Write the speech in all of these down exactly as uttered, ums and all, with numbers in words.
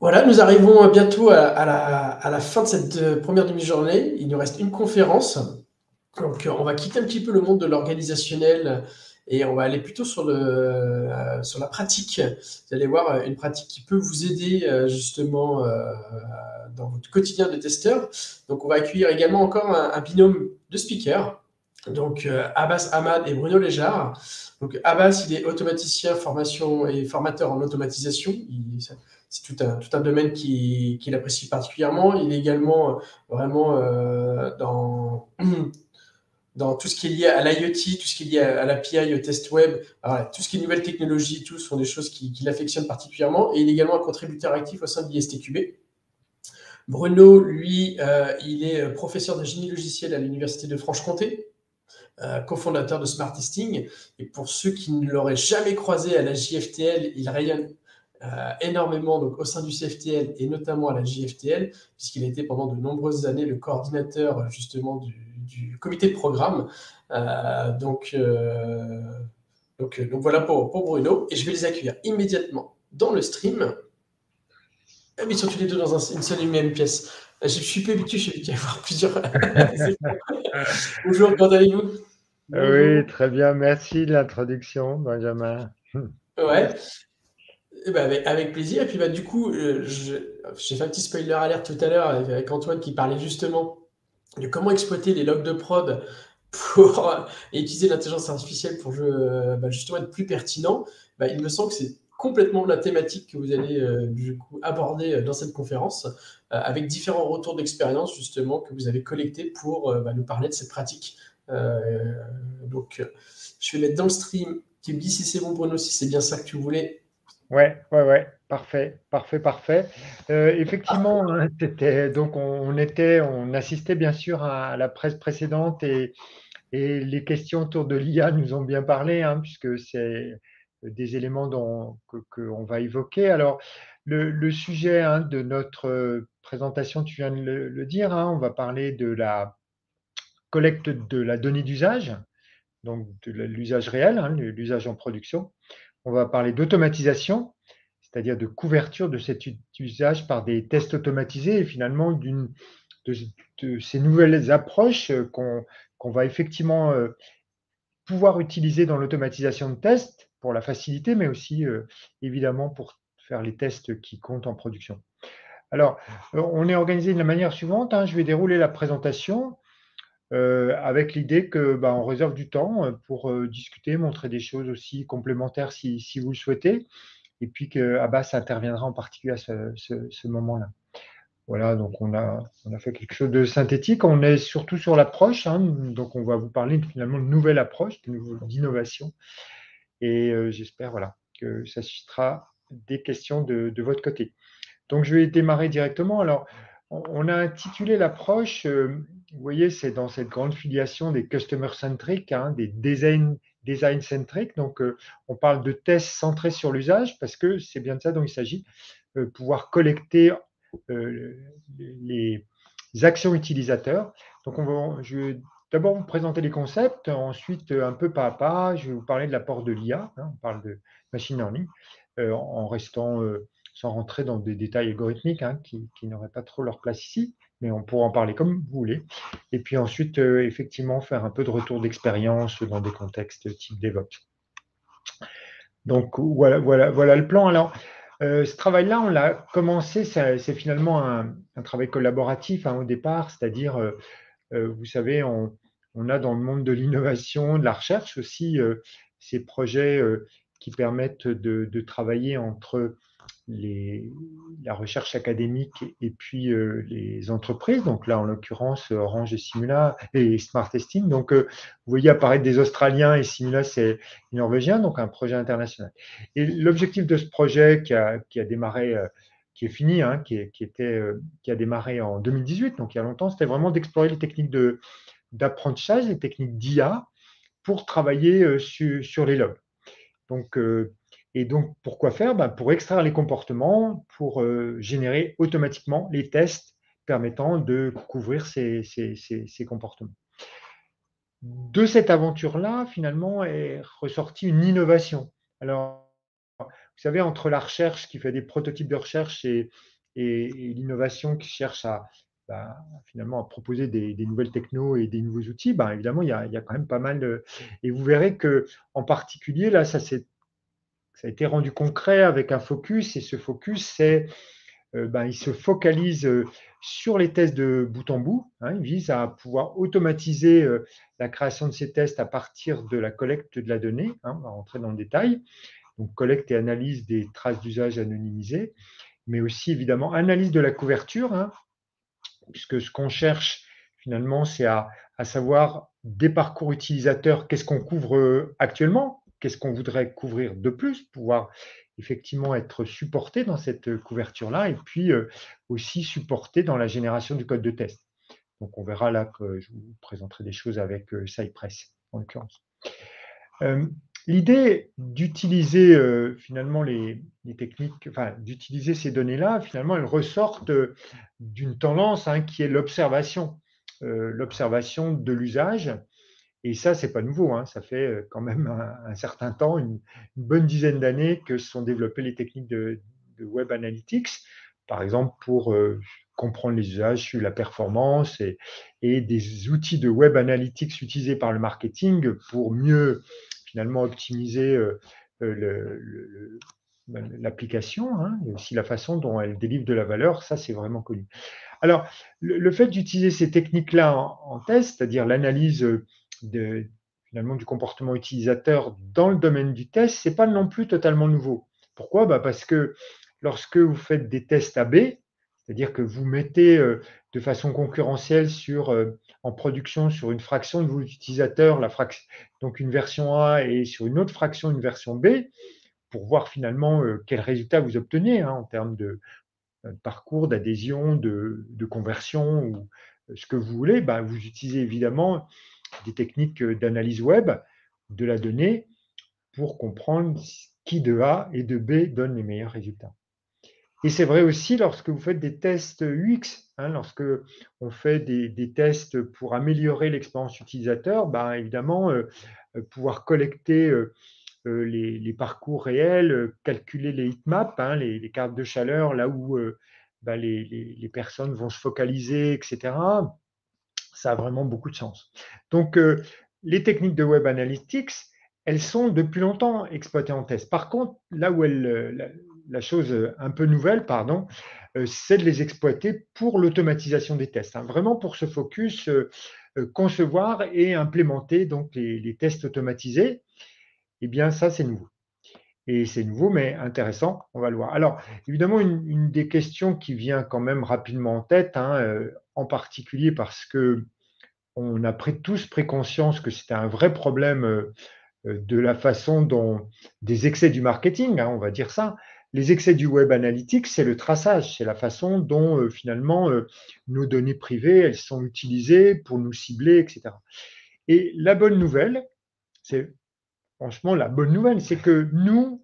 Voilà, nous arrivons bientôt à, à la, à la fin de cette euh, première demi-journée. Il nous reste une conférence. Donc, euh, on va quitter un petit peu le monde de l'organisationnel et on va aller plutôt sur, le, euh, sur la pratique. Vous allez voir euh, une pratique qui peut vous aider euh, justement euh, dans votre quotidien de testeur. Donc, on va accueillir également encore un, un binôme de speakers. Donc, euh, Abbas Ahmad et Bruno Léjard. Donc, Abbas, il est automaticien, formation et formateur en automatisation. Il- c'est tout un, tout un domaine qu'il qui apprécie particulièrement. Il est également euh, vraiment euh, dans dans tout ce qui est lié à l'IoT, tout ce qui est lié à, à l'A P I, au test web, alors, tout ce qui est nouvelles technologies, tout sont des choses qui, qui l'affectionnent particulièrement. Et il est également un contributeur actif au sein de l'I S T Q B. Bruno, lui, euh, il est professeur de génie logiciel à l'Université de Franche-Comté, euh, cofondateur de Smart Testing. Et pour ceux qui ne l'auraient jamais croisé à la J F T L, il rayonne euh, énormément donc, au sein du C F T L et notamment à la J F T L, puisqu'il a été pendant de nombreuses années le coordinateur justement du, du comité de programme. Euh, donc, euh, donc, donc voilà pour, pour Bruno. Et je vais les accueillir immédiatement dans le stream. Ah, mais ils sont tous les deux dans un- une seule et même pièce. Je suis plus habitué, je suis habitué à avoir plusieurs écrans. Bonjour, comment allez-vous? Oui, Bonjour. très bien. Merci de l'introduction, Benjamin. Ouais. Eh ben, avec, avec plaisir. Et puis bah, du coup, euh, je- j'ai fait un petit spoiler alert tout à l'heure avec, avec Antoine qui parlait justement de comment exploiter les logs de prod pour euh, et utiliser l'intelligence artificielle pour euh, bah, justement être plus pertinent. Bah, il me semble que c'est complètement la thématique que vous allez euh, du coup aborder euh, dans cette conférence, euh, avec différents retours d'expérience justement que vous avez collectés pour euh, bah, nous parler de cette pratique. Euh, donc, euh, je vais mettre dans le stream. Tu me dis si c'est bon, Bruno, si c'est bien ça que tu voulais. Ouais, ouais, ouais, parfait, parfait, parfait. Euh, Parfait. effectivement, hein, c'était- donc on, on était, on assistait bien sûr à la presse précédente et, et les questions autour de l'I A nous ont bien parlé, hein, puisque c'est des éléments dont, que, que on va évoquer. Alors, le, le sujet hein, de notre euh, présentation, tu viens de le, le dire, hein, on va parler de la collecte de la donnée d'usage, donc de l'usage réel, hein, l'usage en production. On va parler d'automatisation, c'est-à-dire de couverture de cet usage par des tests automatisés et finalement d'une de, de ces nouvelles approches qu'on qu'on va effectivement euh, pouvoir utiliser dans l'automatisation de tests pour la facilité, mais aussi euh, évidemment pour faire les tests qui comptent en production. Alors, euh, on est organisé de la manière suivante. Hein, je vais dérouler la présentation euh, avec l'idée que bah, on réserve du temps euh, pour euh, discuter, montrer des choses aussi complémentaires si, si vous le souhaitez, et puis que Abbas interviendra en particulier à ce, ce- ce moment-là. Voilà, donc on a, on a fait quelque chose de synthétique. On est surtout sur l'approche, hein, donc on va vous parler finalement de nouvelle approche, de nouveau- d'innovation, et euh, j'espère voilà, que ça suscitera des questions de, de votre côté. Donc, je vais démarrer directement. Alors, on on a intitulé l'approche, euh, vous voyez, c'est dans cette grande filiation des customer centric, hein, des design, design centric. Donc, euh, on parle de tests centrés sur l'usage parce que c'est bien de ça dont il s'agit, euh, pouvoir collecter euh, les actions utilisateurs. Donc, on va, je vais d'abord vous présenter les concepts, ensuite, euh, un peu pas à pas, je vais vous parler de l'apport de l'I A. Hein, on parle de machine learning, euh, en restant euh, sans rentrer dans des détails algorithmiques hein, qui, qui n'auraient pas trop leur place ici, mais on pourra en parler comme vous voulez. Et puis ensuite, euh, effectivement, faire un peu de retour d'expérience dans des contextes type DevOps. Donc voilà, voilà, voilà le plan. Alors, euh, ce travail-là, on l'a commencé, c'est finalement un, un, travail collaboratif hein, au départ, c'est-à-dire, euh, euh, vous savez, on, on, a dans le monde de l'innovation, de la recherche aussi, euh, ces projets euh, qui permettent de, de travailler entre les, la recherche académique et puis euh, les entreprises. Donc là, en l'occurrence, Orange et Simula et Smart Testing. Donc, euh, vous voyez apparaître des Australiens et Simula, c'est norvégien, donc un projet international. Et l'objectif de ce projet qui a, qui a démarré, euh, qui est fini, hein, qui, est, qui, était, euh, qui a démarré en deux mille dix-huit, donc il y a longtemps, c'était vraiment d'explorer les techniques de, d'apprentissage, les techniques d'I A pour travailler euh, sur, sur les logs. Donc, euh, et donc, pourquoi faire ben, pour extraire les comportements, pour euh, générer automatiquement les tests permettant de couvrir ces, ces, ces, ces comportements. De cette aventure-là, finalement, est ressortie une innovation. Alors, vous savez, entre la recherche qui fait des prototypes de recherche et, et, et l'innovation qui cherche à, bah, finalement à proposer des, des nouvelles technos et des nouveaux outils, bah, évidemment, il y, a, il y a quand même pas mal de… Et vous verrez qu'en particulier, là, ça, ça a été rendu concret avec un focus, et ce focus, c'est… Euh, ben, il se focalise euh, sur les tests de bout en bout. Hein, il vise à pouvoir automatiser euh, la création de ces tests à partir de la collecte de la donnée. Hein, on va rentrer dans le détail. Donc, collecte et analyse des traces d'usage anonymisées, mais aussi évidemment analyse de la couverture, hein, puisque ce qu'on cherche finalement, c'est à, à savoir des parcours utilisateurs, qu'est-ce qu'on couvre euh, actuellement, qu'est-ce qu'on voudrait couvrir de plus, pouvoir effectivement être supporté dans cette couverture-là, et puis euh, aussi supporté dans la génération du code de test. Donc on verra là que je vous présenterai des choses avec euh, Cypress, en l'occurrence. Euh, L'idée d'utiliser euh, finalement les, les, techniques, enfin d'utiliser ces données-là, finalement, elles ressortent euh, d'une tendance hein, qui est l'observation, euh, l'observation de l'usage. Et ça, c'est pas nouveau. Hein, ça fait euh, quand même un, un certain temps, une, une bonne dizaine d'années que se sont développées les techniques de, de Web Analytics, par exemple pour euh, comprendre les usages, suivre la performance et, et des outils de Web Analytics utilisés par le marketing pour mieux finalement optimiser euh, le, le, l'application hein, et aussi la façon dont elle délivre de la valeur, ça c'est vraiment connu. Alors, le, le fait d'utiliser ces techniques-là en, en test, c'est-à-dire l'analyse de, finalement du comportement utilisateur dans le domaine du test, c'est pas non plus totalement nouveau. Pourquoi? Bah parce que lorsque vous faites des tests A B, c'est-à-dire que vous mettez euh, de façon concurrentielle sur, euh, en production sur une fraction de vos utilisateurs, la fraction, donc une version A, et sur une autre fraction, une version B, pour voir finalement euh, quel résultat vous obtenez hein, en termes de, de parcours, d'adhésion, de, de conversion ou ce que vous voulez, bah, vous utilisez évidemment des techniques d'analyse web de la donnée pour comprendre qui de A et de B donne les meilleurs résultats. Et c'est vrai aussi lorsque vous faites des tests U X, hein, lorsque on fait des, des, tests pour améliorer l'expérience utilisateur, bah, évidemment, euh, pouvoir collecter euh, les, les, parcours réels, euh, calculer les heatmaps, hein, les, les cartes de chaleur, là où euh, bah, les, les, les personnes vont se focaliser, et cetera. Ça a vraiment beaucoup de sens. Donc, euh, les techniques de Web Analytics, elles sont depuis longtemps exploitées en test. Par contre, là où elle, la, la chose un peu nouvelle, pardon, euh, c'est de les exploiter pour l'automatisation des tests. Hein, vraiment pour ce focus, euh, euh, concevoir et implémenter donc les, les tests automatisés. Eh bien, ça, c'est nouveau. Et c'est nouveau, mais intéressant, on va le voir. Alors, évidemment, une, une des questions qui vient quand même rapidement en tête, hein, euh, en particulier parce que on a pris, tous pris conscience que c'était un vrai problème euh, de la façon dont des excès du marketing, hein, on va dire ça. Les excès du web analytics, c'est le traçage, c'est la façon dont euh, finalement euh, nos données privées, elles sont utilisées pour nous cibler, et cetera. Et la bonne nouvelle, c'est franchement la bonne nouvelle, c'est que nous,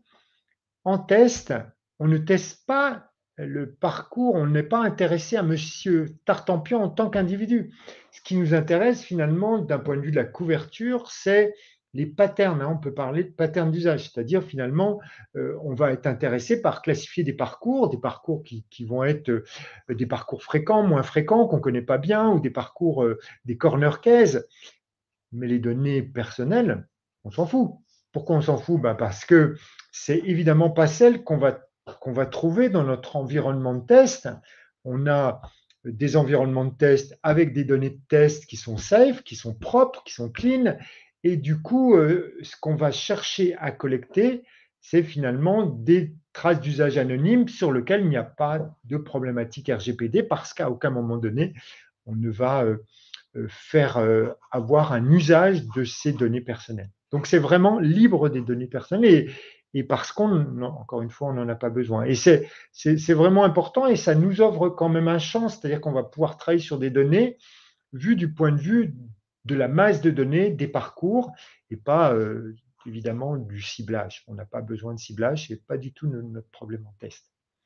en test, on ne teste pas le parcours, on n'est pas intéressé à Monsieur Tartampion en tant qu'individu. Ce qui nous intéresse finalement, d'un point de vue de la couverture, c'est les patterns. Hein, on peut parler de patterns d'usage, c'est-à-dire finalement, euh, on va être intéressé par classifier des parcours, des parcours qui, qui vont être euh, des parcours fréquents, moins fréquents, qu'on ne connaît pas bien, ou des parcours, euh, des corner cases. Mais les données personnelles, on s'en fout. Pourquoi on s'en fout? Ben parce que c'est évidemment pas celles qu'on va, qu'on va trouver dans notre environnement de test. On a des environnements de test avec des données de test qui sont safe, qui sont propres, qui sont clean. Et du coup, euh, ce qu'on va chercher à collecter, c'est finalement des traces d'usage anonyme sur lesquelles il n'y a pas de problématique R G P D parce qu'à aucun moment donné, on ne va euh, faire euh, avoir un usage de ces données personnelles. Donc, c'est vraiment libre des données personnelles et, et parce qu'on, encore une fois, on n'en a pas besoin. Et c'est, c'est, c'est vraiment important et ça nous offre quand même un champ, c'est-à-dire qu'on va pouvoir travailler sur des données vues du point de vue de la masse de données, des parcours et pas euh, évidemment du ciblage. On n'a pas besoin de ciblage, c'est pas du tout notre problème en test.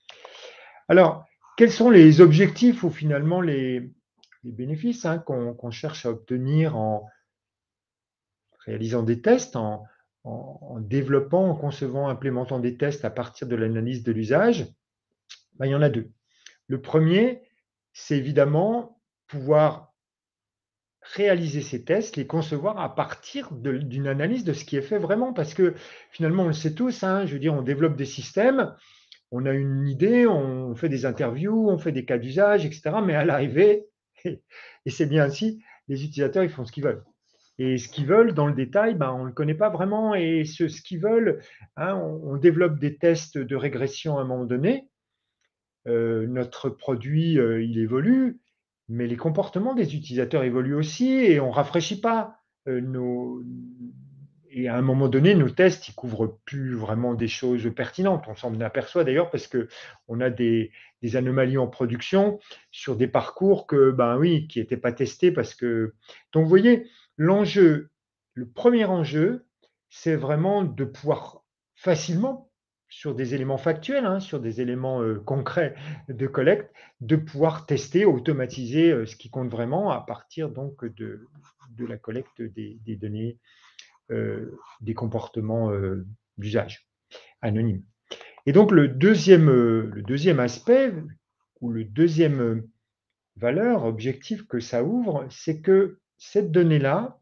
Alors, quels sont les objectifs ou finalement les, les bénéfices hein, qu'on qu'on cherche à obtenir en réalisant des tests, en, en, en développant, en concevant, implémentant des tests à partir de l'analyse de l'usage, ben, il y en a deux. Le premier, c'est évidemment pouvoir réaliser ces tests, les concevoir à partir d'une analyse de ce qui est fait vraiment, parce que finalement, on le sait tous, hein, je veux dire, on développe des systèmes, on a une idée, on fait des interviews, on fait des cas d'usage, et cetera. Mais à l'arrivée, et c'est bien ainsi, les utilisateurs, ils font ce qu'ils veulent. Et ce qu'ils veulent, dans le détail, ben, on ne le connaît pas vraiment. Et ce, ce qu'ils veulent, hein, on, on, développe des tests de régression à un moment donné. Euh, notre produit, euh, il évolue, mais les comportements des utilisateurs évoluent aussi et on ne rafraîchit pas euh, nos... Et à un moment donné, nos tests, ils couvrent plus vraiment des choses pertinentes. On s'en aperçoit d'ailleurs parce qu'on a des, des, anomalies en production sur des parcours que, ben oui, qui n'étaient pas testés parce que. Donc, vous voyez, l'enjeu, le premier enjeu, c'est vraiment de pouvoir facilement, sur des éléments factuels, hein, sur des éléments euh, concrets de collecte, de pouvoir tester, automatiser euh, ce qui compte vraiment à partir donc de, de la collecte des, des données, euh, des comportements euh, d'usage anonymes. Et donc le deuxième, euh, le deuxième aspect, ou le deuxième valeur, objectif que ça ouvre, c'est que cette donnée-là,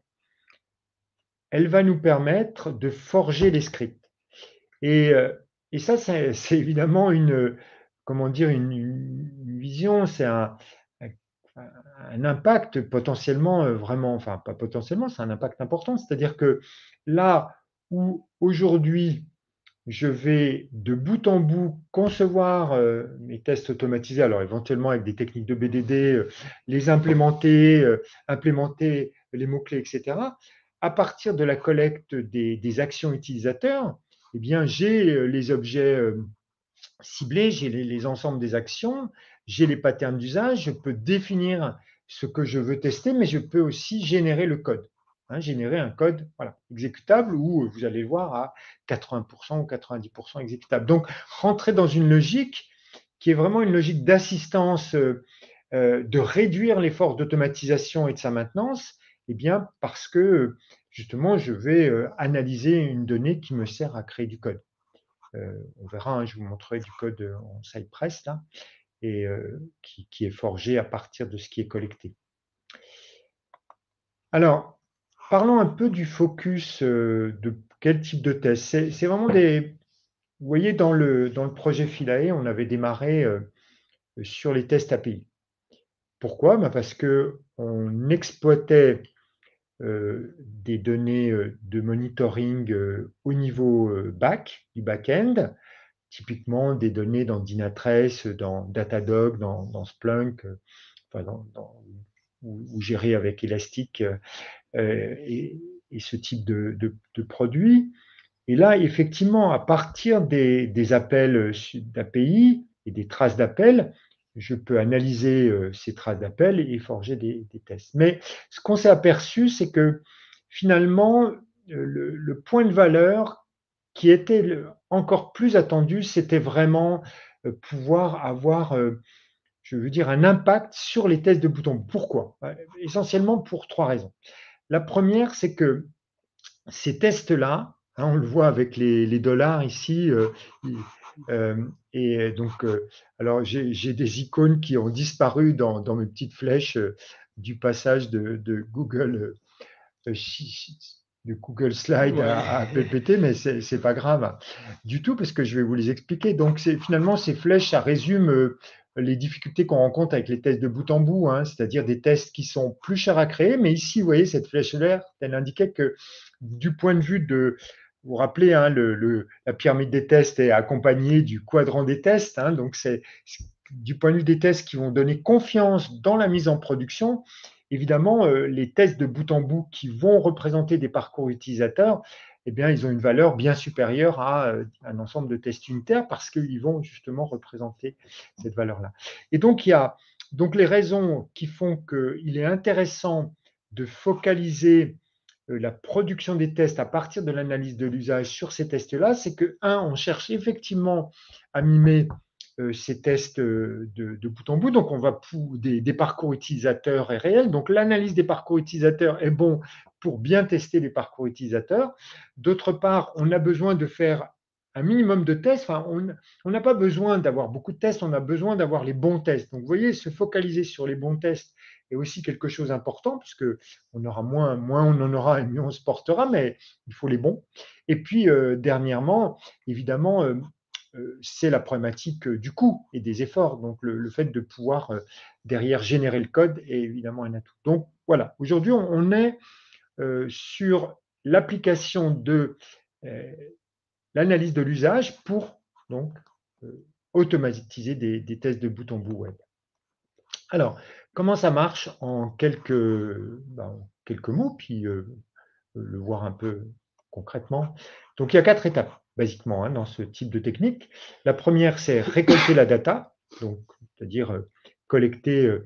elle va nous permettre de forger les scripts. Et, et ça, c'est évidemment une, comment dire, une, une vision, c'est un, un impact potentiellement vraiment, enfin pas potentiellement, c'est un impact important. C'est-à-dire que là où aujourd'hui, je vais de bout en bout concevoir euh, mes tests automatisés, alors éventuellement avec des techniques de B D D, euh, les implémenter, euh, implémenter les mots-clés, et cetera. À partir de la collecte des, des actions utilisateurs, eh bien, j'ai les objets euh, ciblés, j'ai les, les ensembles des actions, j'ai les patterns d'usage, je peux définir ce que je veux tester, mais je peux aussi générer le code. Hein, générer un code voilà, exécutable où vous allez le voir à quatre-vingts pour cent ou quatre-vingt-dix pour cent exécutable. Donc, rentrer dans une logique qui est vraiment une logique d'assistance, euh, euh, de réduire l'effort d'automatisation et de sa maintenance, eh bien, parce que justement, je vais euh, analyser une donnée qui me sert à créer du code. Euh, on verra, hein, je vous montrerai du code en Cypress là, et euh, qui, qui est forgé à partir de ce qui est collecté. Alors, parlons un peu du focus euh, de quel type de test. C'est vraiment des. Vous voyez, dans le, dans le projet Philae, on avait démarré euh, sur les tests A P I. Pourquoi? Ben parce qu'on exploitait euh, des données de monitoring euh, au niveau euh, back, du back-end, typiquement des données dans Dynatrace, dans Datadog, dans, dans Splunk, euh, enfin dans, dans, ou, ou géré avec Elastic euh, et, et, ce type de, de, de produits. Et là, effectivement, à partir des, des appels d'A P I et des traces d'appels, je peux analyser euh, ces traces d'appels et forger des, des, tests. Mais ce qu'on s'est aperçu, c'est que finalement, le, le, point de valeur qui était le, encore plus attendu, c'était vraiment euh, pouvoir avoir, euh, je veux dire, un impact sur les tests de boutons. Pourquoi? Essentiellement pour trois raisons. La première, c'est que ces tests-là, hein, on le voit avec les, les dollars ici, euh, euh, et donc, euh, alors j'ai des icônes qui ont disparu dans, dans mes petites flèches euh, du passage de, de Google, euh, de Google Slide Ouais. à, à P P T, mais c'est c'est pas grave du tout parce que je vais vous les expliquer. Donc, finalement, ces flèches, ça résume euh, les difficultés qu'on rencontre avec les tests de bout en bout, hein, c'est-à-dire des tests qui sont plus chers à créer. Mais ici, vous voyez, cette flèche-là, elle indiquait que du point de vue de, vous vous rappelez, hein, le, le, la pyramide des tests est accompagnée du quadrant des tests. Hein, donc, c'est du point de vue des tests qui vont donner confiance dans la mise en production. Évidemment, euh, les tests de bout en bout qui vont représenter des parcours utilisateurs, eh bien, ils ont une valeur bien supérieure à euh, un ensemble de tests unitaires parce qu'ils vont justement représenter cette valeur-là. Et donc, il y a donc les raisons qui font qu'il est intéressant de focaliser la production des tests à partir de l'analyse de l'usage sur ces tests-là, c'est que, un, on cherche effectivement à mimer euh, ces tests de, de bout en bout. Donc, on va pour des, des parcours utilisateurs et réels. Donc, l'analyse des parcours utilisateurs est bon pour bien tester les parcours utilisateurs. D'autre part, on a besoin de faire un minimum de tests. Enfin, on n'a pas besoin d'avoir beaucoup de tests, on a besoin d'avoir les bons tests. Donc, vous voyez, se focaliser sur les bons tests est aussi quelque chose d'important, puisque on aura moins, moins on en aura et mieux on se portera, mais il faut les bons. Et puis, euh, dernièrement, évidemment, euh, euh, c'est la problématique euh, du coût et des efforts. Donc, le, le fait de pouvoir, euh, derrière, générer le code est évidemment un atout. Donc, voilà, aujourd'hui, on, on est euh, sur l'application de euh, l'analyse de l'usage pour donc euh, automatiser des, des tests de bout en bout web. Alors, comment ça marche en quelques, ben, quelques mots, puis euh, le voir un peu concrètement. Donc, il y a quatre étapes, basiquement, hein, dans ce type de technique. La première, c'est récolter la data, donc c'est-à-dire euh, collecter euh,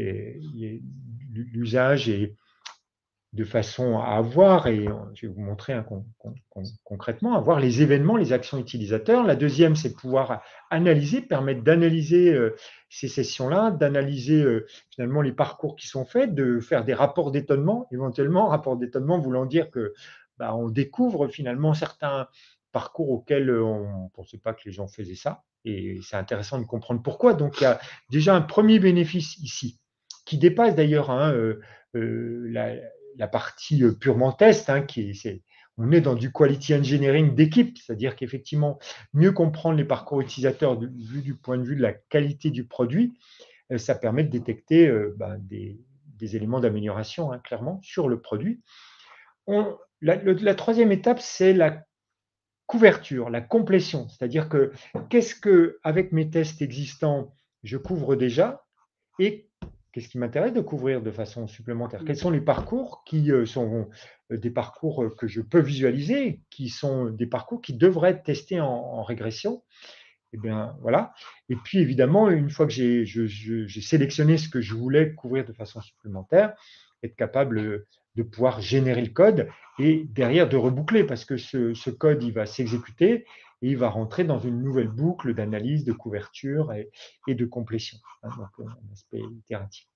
l'usage et de façon à avoir, et je vais vous montrer hein, con, con, con, concrètement, avoir les événements, les actions utilisateurs. La deuxième, c'est pouvoir analyser, permettre d'analyser euh, ces sessions-là, d'analyser euh, finalement les parcours qui sont faits, de faire des rapports d'étonnement, éventuellement, rapports d'étonnement voulant dire que bah, on découvre finalement certains parcours auxquels on ne pensait pas que les gens faisaient ça, et c'est intéressant de comprendre pourquoi. Donc il y a déjà un premier bénéfice ici, qui dépasse d'ailleurs hein, euh, euh, la la partie purement test, hein, qui est, c'est, on est dans du quality engineering d'équipe, c'est-à-dire qu'effectivement, mieux comprendre les parcours utilisateurs du, vu du point de vue de la qualité du produit, euh, ça permet de détecter euh, ben, des, des, éléments d'amélioration, hein, clairement, sur le produit. On, la, le, la troisième étape, c'est la couverture, la complétion, c'est-à-dire que qu'est-ce que, avec mes tests existants, je couvre déjà et qu'est-ce qui m'intéresse de couvrir de façon supplémentaire? Quels sont les parcours qui sont des parcours que je peux visualiser, qui sont des parcours qui devraient être testés en, en régression? Eh bien, voilà. Et puis, évidemment, une fois que j'ai, je, je, j'ai sélectionné ce que je voulais couvrir de façon supplémentaire, être capable de pouvoir générer le code et derrière de reboucler parce que ce, ce code, il va s'exécuter et il va rentrer dans une nouvelle boucle d'analyse, de couverture et, et de complétion. Hein, donc, un aspect itératif.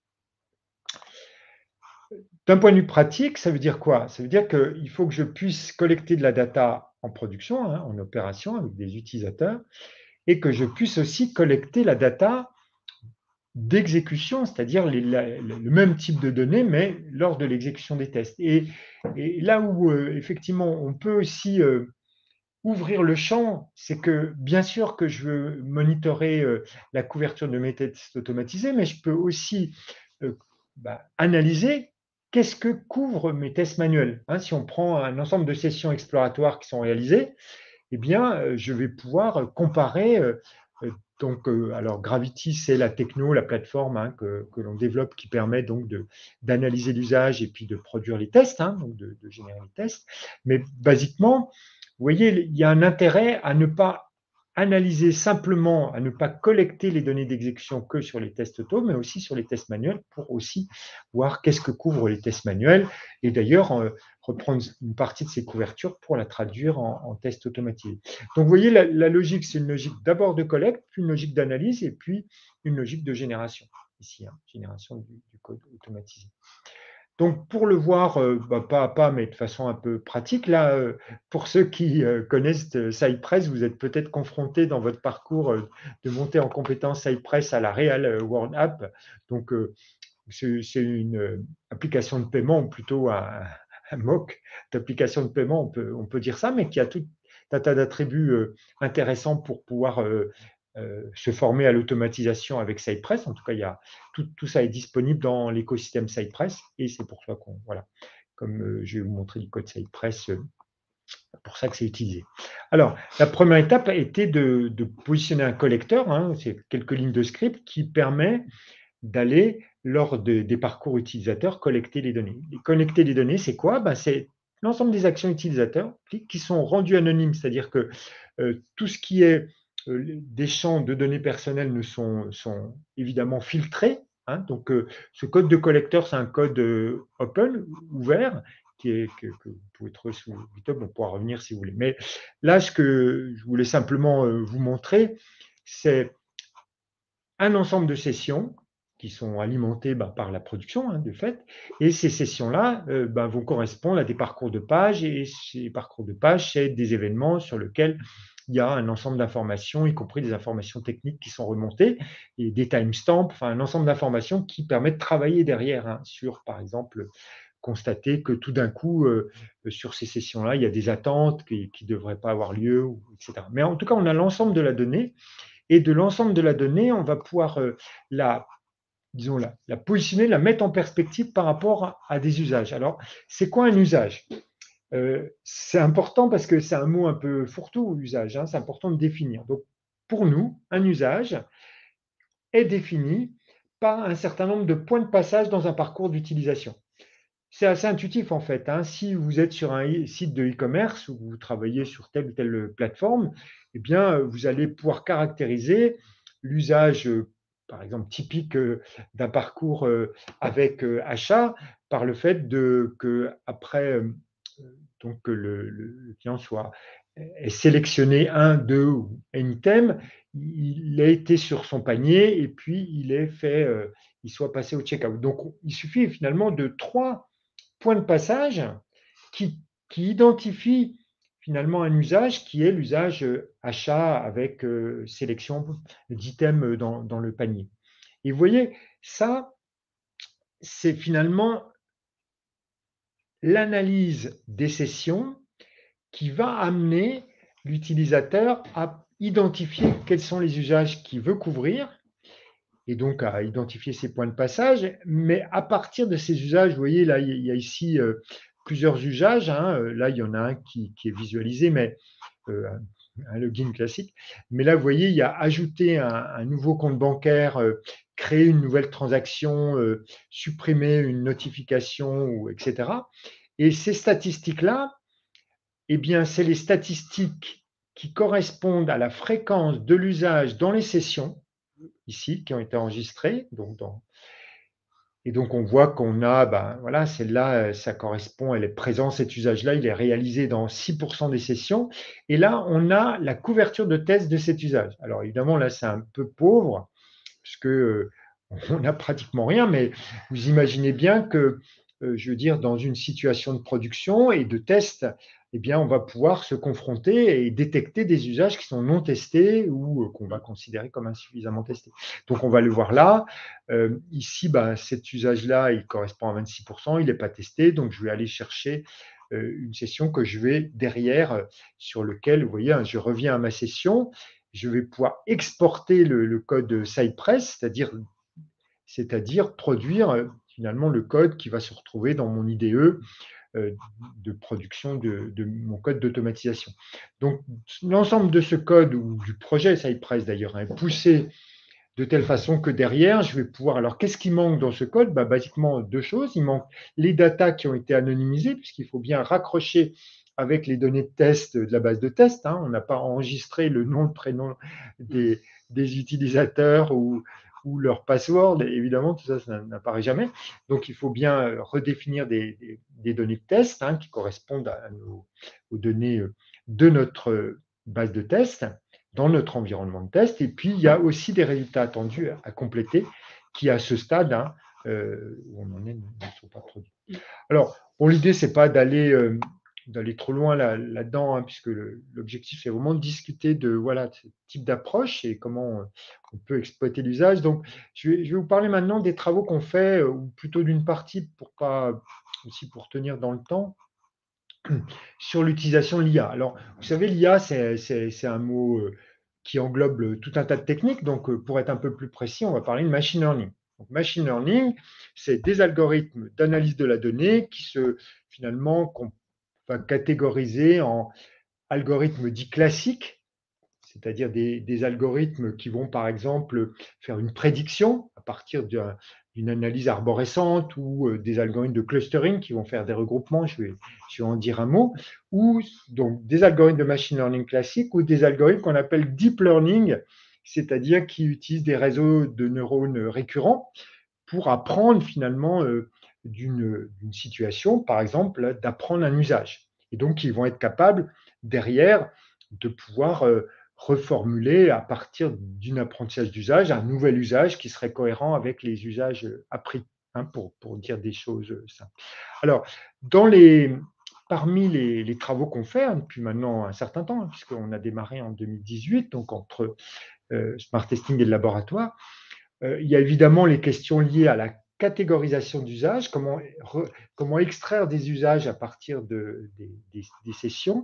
D'un point de vue pratique, ça veut dire quoi? Ça veut dire qu'il faut que je puisse collecter de la data en production, hein, en opération avec des utilisateurs, et que je puisse aussi collecter la data d'exécution, c'est-à-dire les, la, le même type de données, mais lors de l'exécution des tests. Et, et là où, euh, effectivement, on peut aussi euh, ouvrir le champ, c'est que, bien sûr que je veux monitorer euh, la couverture de mes tests automatisés, mais je peux aussi euh, bah, analyser qu'est-ce que couvrent mes tests manuels. Hein, si on prend un ensemble de sessions exploratoires qui sont réalisées, eh bien, euh, je vais pouvoir comparer. Euh, donc, euh, alors Gravity, c'est la techno, la plateforme hein, que, que l'on développe qui permet donc de, d'analyser l'usage et puis de produire les tests, hein, donc de, de générer les tests. Mais basiquement, vous voyez, il y a un intérêt à ne pas analyser simplement, à ne pas collecter les données d'exécution que sur les tests auto, mais aussi sur les tests manuels pour aussi voir qu'est-ce que couvrent les tests manuels et d'ailleurs euh, reprendre une partie de ces couvertures pour la traduire en, en test automatisé. Donc, vous voyez, la, la logique, c'est une logique d'abord de collecte, puis une logique d'analyse et puis une logique de génération. Ici, hein, génération du, du code automatisé. Donc, pour le voir, euh, bah, pas à pas, mais de façon un peu pratique, là, euh, pour ceux qui euh, connaissent Cypress, vous êtes peut-être confrontés dans votre parcours euh, de monter en compétence Cypress à la Real World App. Donc, euh, c'est, c'est une euh, application de paiement, ou plutôt un, un mock d'application de paiement, on peut, on peut dire ça, mais qui a tout un tas d'attributs euh, intéressants pour pouvoir euh, euh, se former à l'automatisation avec Cypress. En tout cas, il y a, tout, tout ça est disponible dans l'écosystème Cypress et c'est pour ça qu'on, voilà, comme euh, je vais vous montrer du code Cypress, euh, pour ça que c'est utilisé. Alors, la première étape a été de, de positionner un collecteur, hein, c'est quelques lignes de script qui permet d'aller, lors de, des parcours utilisateurs, collecter les données. Et collecter les données, c'est quoi? Ben, c'est l'ensemble des actions utilisateurs qui sont rendues anonymes, c'est-à-dire que euh, tout ce qui est euh, des champs de données personnelles ne sont, sont évidemment filtrés. Hein, donc, euh, ce code de collecteur, c'est un code euh, open, ouvert, qui est, que, que vous pouvez trouver sur GitHub, on pourra revenir si vous voulez. Mais là, ce que je voulais simplement euh, vous montrer, c'est un ensemble de sessions qui sont alimentées bah, par la production, hein, de fait, et ces sessions-là euh, bah, vont correspondre à des parcours de pages, et ces parcours de pages, c'est des événements sur lesquels il y a un ensemble d'informations, y compris des informations techniques qui sont remontées, et des timestamps, enfin un ensemble d'informations qui permettent de travailler derrière, hein, sur, par exemple, constater que tout d'un coup, euh, sur ces sessions-là, il y a des attentes qui ne devraient pas avoir lieu, et cetera. Mais en tout cas, on a l'ensemble de la donnée, et de l'ensemble de la donnée, on va pouvoir euh, la, disons, la, la positionner, la mettre en perspective par rapport à, à des usages. Alors, c'est quoi un usage? euh, C'est important parce que c'est un mot un peu fourre-tout, usage, hein, c'est important de définir. Donc, pour nous, un usage est défini par un certain nombre de points de passage dans un parcours d'utilisation. C'est assez intuitif en fait, hein. Si vous êtes sur un site de e-commerce ou vous travaillez sur telle ou telle plateforme, eh bien, vous allez pouvoir caractériser l'usage, euh, par exemple, typique euh, d'un parcours euh, avec euh, achat par le fait de, que après euh, donc que le, le client soit ait sélectionné un, deux ou n items, il a été sur son panier et puis il est fait, euh, il soit passé au checkout. Donc, il suffit finalement de trois points de passage qui, qui identifient finalement un usage qui est l'usage euh, achat avec euh, sélection d'items dans, dans le panier. Et vous voyez, ça, c'est finalement l'analyse des sessions qui va amener l'utilisateur à identifier quels sont les usages qu'il veut couvrir et donc à identifier ses points de passage. Mais à partir de ces usages, vous voyez, là, il y a ici euh, plusieurs usages, hein. Là, il y en a un qui, qui est visualisé, mais euh, un login classique. Mais là, vous voyez, il y a ajouter un, un nouveau compte bancaire, euh, créer une nouvelle transaction, euh, supprimer une notification, ou, et cetera. Et ces statistiques-là, eh bien, c'est les statistiques qui correspondent à la fréquence de l'usage dans les sessions, ici, qui ont été enregistrées. Donc dans... Et donc, on voit qu'on a, ben, voilà, celle-là, ça correspond, elle est présente, cet usage-là, il est réalisé dans six pour cent des sessions. Et là, on a la couverture de test de cet usage. Alors, évidemment, là, c'est un peu pauvre, puisque euh, on n'a pratiquement rien, mais vous imaginez bien que, euh, je veux dire, dans une situation de production et de test, eh bien, on va pouvoir se confronter et détecter des usages qui sont non testés ou euh, qu'on va considérer comme insuffisamment testés. Donc, on va le voir là. Euh, ici, bah, cet usage-là, il correspond à vingt-six pour cent, il n'est pas testé, donc je vais aller chercher euh, une session que je vais derrière, euh, sur lequel, vous voyez, hein, je reviens à ma session, je vais pouvoir exporter le, le code Cypress, c'est-à-dire c'est-à-dire produire euh, finalement le code qui va se retrouver dans mon I D E euh, de production de, de mon code d'automatisation. Donc, l'ensemble de ce code, ou du projet Cypress d'ailleurs, est poussé de telle façon que derrière, je vais pouvoir... Alors, qu'est-ce qui manque dans ce code? Bah, basiquement, deux choses. Il manque les datas qui ont été anonymisées, puisqu'il faut bien raccrocher avec les données de test de la base de test, hein. On n'a pas enregistré le nom, le prénom des, des utilisateurs ou, ou leur password. Évidemment, tout ça, ça n'apparaît jamais. Donc, il faut bien redéfinir des, des, des données de test, hein, qui correspondent à nos, aux données de notre base de test dans notre environnement de test. Et puis, il y a aussi des résultats attendus à compléter qui, à ce stade, hein, euh, où on en est, ne sont pas produits. Alors, bon, l'idée, ce n'est pas d'aller euh, d'aller trop loin là, là-dedans, hein, puisque le, l'objectif, c'est vraiment de discuter de, voilà, de ce type d'approche et comment on peut exploiter l'usage. Donc, je vais, je vais vous parler maintenant des travaux qu'on fait, ou plutôt d'une partie, pour pas, aussi pour tenir dans le temps, sur l'utilisation de l'I A. Alors, vous savez, l'I A, c'est, c'est, c'est un mot euh, qui englobe tout un tas de techniques. Donc, euh, pour être un peu plus précis, on va parler de machine learning. Donc, machine learning, c'est des algorithmes d'analyse de la donnée qui se, finalement, qu'on va catégoriser en algorithmes dits classiques, c'est-à-dire des, des algorithmes qui vont, par exemple, faire une prédiction à partir d'un d'une analyse arborescente, ou euh, des algorithmes de clustering qui vont faire des regroupements, je vais, je vais en dire un mot, ou donc des algorithmes de machine learning classiques, ou des algorithmes qu'on appelle deep learning, c'est-à-dire qui utilisent des réseaux de neurones récurrents pour apprendre finalement euh, d'une, d'une situation, par exemple, d'apprendre un usage. Et donc, ils vont être capables derrière de pouvoir euh, reformulé à partir d'un apprentissage d'usage, un nouvel usage qui serait cohérent avec les usages appris, hein, pour, pour dire des choses simples. Alors, dans les, parmi les, les travaux qu'on fait hein, depuis maintenant un certain temps, hein, puisqu'on a démarré en deux mille dix-huit, donc entre euh, Smart Testing et le laboratoire, euh, il y a évidemment les questions liées à la catégorisation d'usages, comment, re, comment extraire des usages à partir de, des, des, des sessions.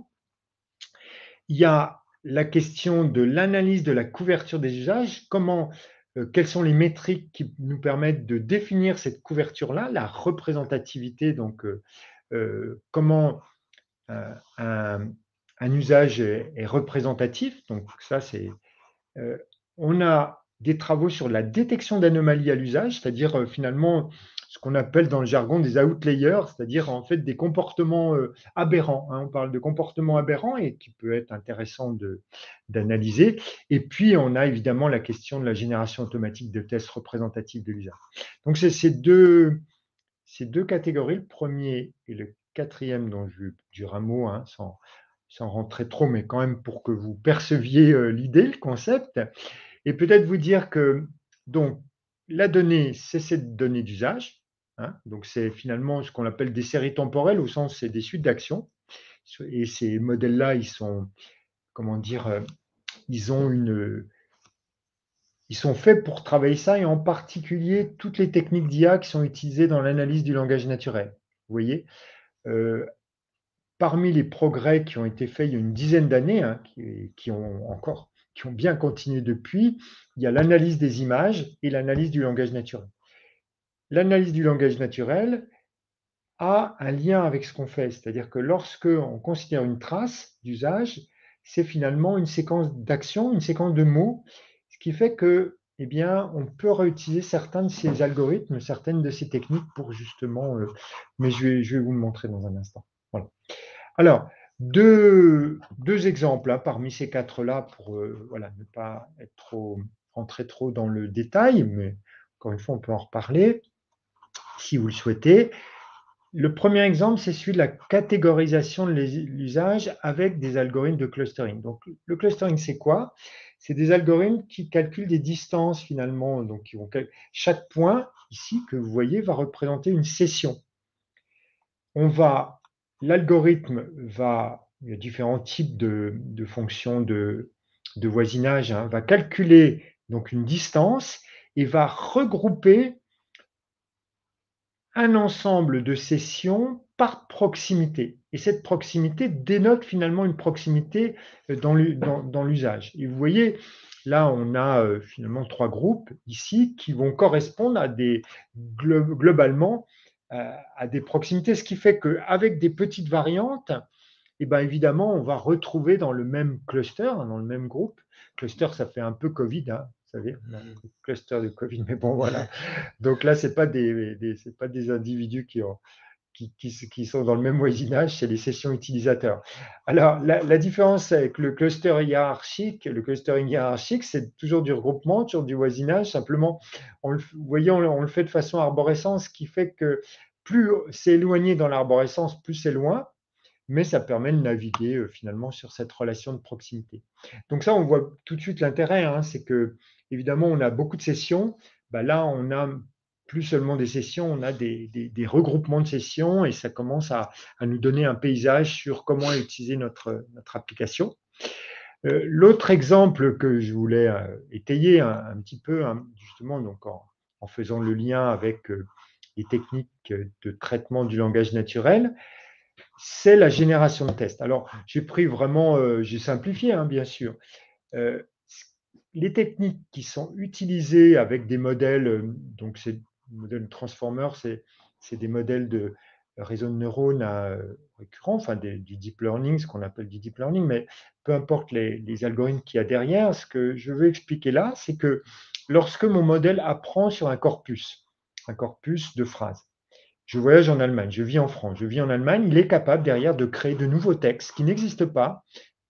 Il y a la question de l'analyse de la couverture des usages, comment, euh, quelles sont les métriques qui nous permettent de définir cette couverture-là, la représentativité, donc euh, euh, comment euh, un, un, usage est, est, représentatif. Donc ça, c'est, euh, on a des travaux sur la détection d'anomalies à l'usage, c'est-à-dire euh, finalement ce qu'on appelle dans le jargon des outliers, c'est-à-dire en fait des comportements euh, aberrants. Hein. On parle de comportements aberrants et qui peut être intéressant de, d'analyser. Et puis on a évidemment la question de la génération automatique de tests représentatifs de l'usage. Donc c'est ces deux, ces deux catégories, le premier et le quatrième dont je vais dire un mot, hein, sans, sans rentrer trop, mais quand même pour que vous perceviez euh, l'idée, le concept. Et peut-être vous dire que donc, la donnée, c'est cette donnée d'usage. Hein, donc, c'est finalement ce qu'on appelle des séries temporelles, au sens c'est des suites d'actions. Et ces modèles-là, ils sont, comment dire, ils ont une, ils sont faits pour travailler ça, et en particulier toutes les techniques d'I A qui sont utilisées dans l'analyse du langage naturel. Vous voyez, euh, parmi les progrès qui ont été faits il y a une dizaine d'années, hein, qui, qui ont encore qui ont bien continué depuis, il y a l'analyse des images et l'analyse du langage naturel. L'analyse du langage naturel a un lien avec ce qu'on fait, c'est-à-dire que lorsque on considère une trace d'usage, c'est finalement une séquence d'actions, une séquence de mots, ce qui fait que, eh bien, on peut réutiliser certains de ces algorithmes, certaines de ces techniques pour justement, euh, mais je vais, je vais vous le montrer dans un instant. Voilà. Alors, deux, deux exemples hein, parmi ces quatre-là pour euh, voilà, ne pas être trop, rentrer trop dans le détail, mais encore une fois, on peut en reparler si vous le souhaitez. Le premier exemple, c'est celui de la catégorisation de l'usage avec des algorithmes de clustering. Donc, le clustering, c'est quoi? C'est des algorithmes qui calculent des distances finalement. Donc, qui vont, chaque point ici que vous voyez va représenter une session. On va L'algorithme va, il y a différents types de, de fonctions de, de voisinage, hein, va calculer donc une distance et va regrouper un ensemble de sessions par proximité. Et cette proximité dénote finalement une proximité dans l'usage. Et vous voyez, là, on a euh, finalement trois groupes ici qui vont correspondre à des, globalement, à des proximités, ce qui fait qu'avec des petites variantes, et bien évidemment, on va retrouver dans le même cluster, dans le même groupe. Cluster, ça fait un peu Covid, hein, vous savez, on a un cluster de Covid, mais bon, voilà. Donc là, ce n'est pas, des, des, c'est pas des individus qui, ont, qui, qui, qui sont dans le même voisinage, c'est les sessions utilisateurs. Alors, la, la différence avec le cluster hiérarchique, le clustering hiérarchique, c'est toujours du regroupement, toujours du voisinage. Simplement, on le, vous voyez, on, on le fait de façon arborescente, ce qui fait que plus c'est éloigné dans l'arborescence, plus c'est loin, mais ça permet de naviguer euh, finalement sur cette relation de proximité. Donc ça, on voit tout de suite l'intérêt, hein, c'est que évidemment, on a beaucoup de sessions. Ben là, on a plus seulement des sessions, on a des, des, des regroupements de sessions et ça commence à, à, nous donner un paysage sur comment utiliser notre, notre application. Euh, L'autre exemple que je voulais euh, étayer un, un, petit peu, hein, justement, donc en, en, faisant le lien avec euh, les techniques de traitement du langage naturel, c'est la génération de tests. Alors, j'ai pris vraiment, euh, j'ai simplifié, hein, bien sûr. Euh, les techniques qui sont utilisées avec des modèles, donc c'est modèles transformers, c'est des modèles de réseaux de neurones à, récurrents, enfin des, du deep learning, ce qu'on appelle du deep learning, mais peu importe les, les algorithmes qu'il y a derrière, ce que je veux expliquer là, c'est que lorsque mon modèle apprend sur un corpus, un corpus de phrases, je voyage en Allemagne, je vis en France, je vis en Allemagne, il est capable derrière de créer de nouveaux textes qui n'existent pas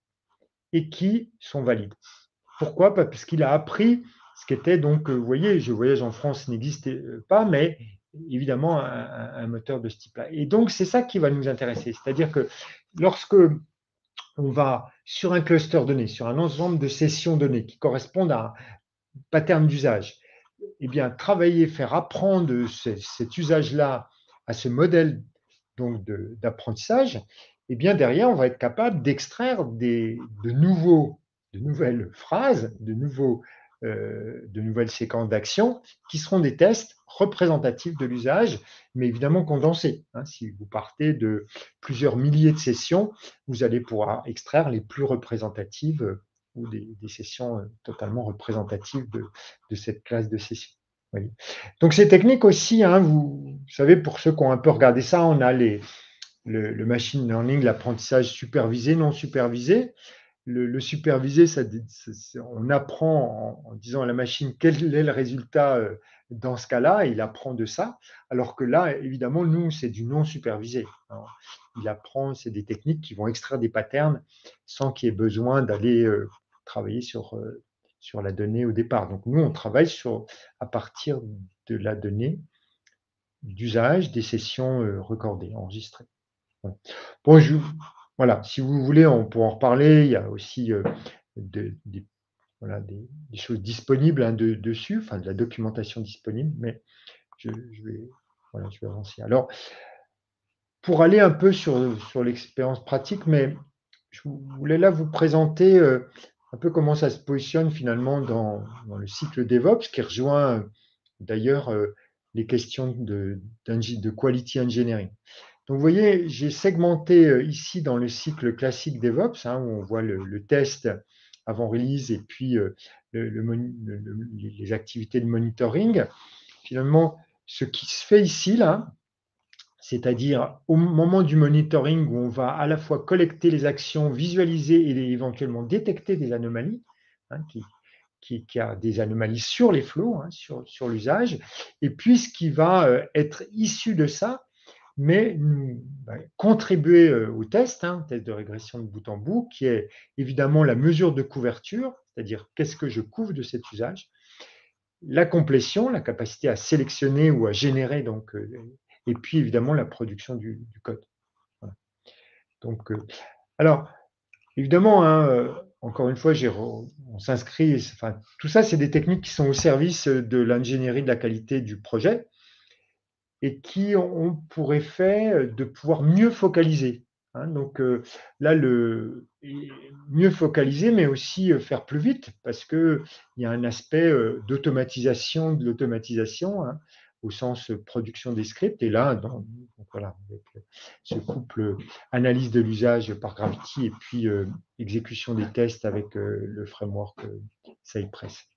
et qui sont valides. Pourquoi? Parce qu'il a appris ce qu'était donc, vous voyez, je voyage en France n'existait pas, mais évidemment un, un moteur de ce type-là. Et donc c'est ça qui va nous intéresser, c'est-à-dire que lorsque on va, sur un cluster donné, sur un ensemble de sessions données qui correspondent à un pattern d'usage, eh bien, travailler, faire apprendre ce, cet usage-là à ce modèle donc d'apprentissage, eh bien, derrière, on va être capable d'extraire des, de, nouveaux, de nouvelles phrases, de, nouveaux, euh, de nouvelles séquences d'actions qui seront des tests représentatifs de l'usage, mais évidemment condensés. Hein. Si vous partez de plusieurs milliers de sessions, vous allez pouvoir extraire les plus représentatives ou des, des sessions totalement représentatives de, de cette classe de sessions. Oui. Donc ces techniques aussi, hein, vous, vous savez, pour ceux qui ont un peu regardé ça, on a les, le, le machine learning, l'apprentissage supervisé, non supervisé. Le, le supervisé, ça, ça, on apprend en, en disant à la machine quel est le résultat euh, dans ce cas-là, il apprend de ça, alors que là, évidemment, nous, c'est du non supervisé. Alors, il apprend, c'est des techniques qui vont extraire des patterns sans qu'il y ait besoin d'aller euh, travailler sur, euh, sur la donnée au départ. Donc nous, on travaille sur, à partir de la donnée d'usage des sessions euh, recordées, enregistrées. Bon, je, voilà, si vous voulez, on pourra en reparler. Il y a aussi euh, de, de, voilà, des, des, choses disponibles hein, de, dessus, enfin de la documentation disponible, mais je, je, vais, voilà, je vais avancer. Alors, pour aller un peu sur, sur l'expérience pratique, mais je voulais là vous présenter euh, un peu comment ça se positionne finalement dans, dans le cycle DevOps, qui rejoint d'ailleurs euh, les questions de, de quality engineering. Donc, vous voyez, j'ai segmenté euh, ici dans le cycle classique DevOps, hein, où on voit le, le test avant release et puis euh, le, le, le, les activités de monitoring. Finalement, ce qui se fait ici, là, c'est-à-dire au moment du monitoring où on va à la fois collecter les actions, visualiser et éventuellement détecter des anomalies, hein, qui, qui, qui, a des anomalies sur les flows, hein, sur, sur l'usage, et puis ce qui va euh, être issu de ça, mais nous, bah, contribuer euh, au test, hein, test de régression de bout en bout, qui est évidemment la mesure de couverture, c'est-à-dire qu'est-ce que je couvre de cet usage, la complétion, la capacité à sélectionner ou à générer, donc, euh, et puis évidemment la production du, du code. Voilà. Donc, euh, alors, évidemment, hein, euh, encore une fois, on s'inscrit, enfin, tout ça, c'est des techniques qui sont au service de l'ingénierie de la qualité du projet et qui ont pour effet de pouvoir mieux focaliser. Hein, donc euh, là, le, mieux focaliser, mais aussi faire plus vite, parce qu'il y a un aspect euh, d'automatisation de l'automatisation, hein, au sens production des scripts. Et là, dans, donc voilà, avec ce couple analyse de l'usage par Gravity et puis euh, exécution des tests avec euh, le framework euh, Cypress.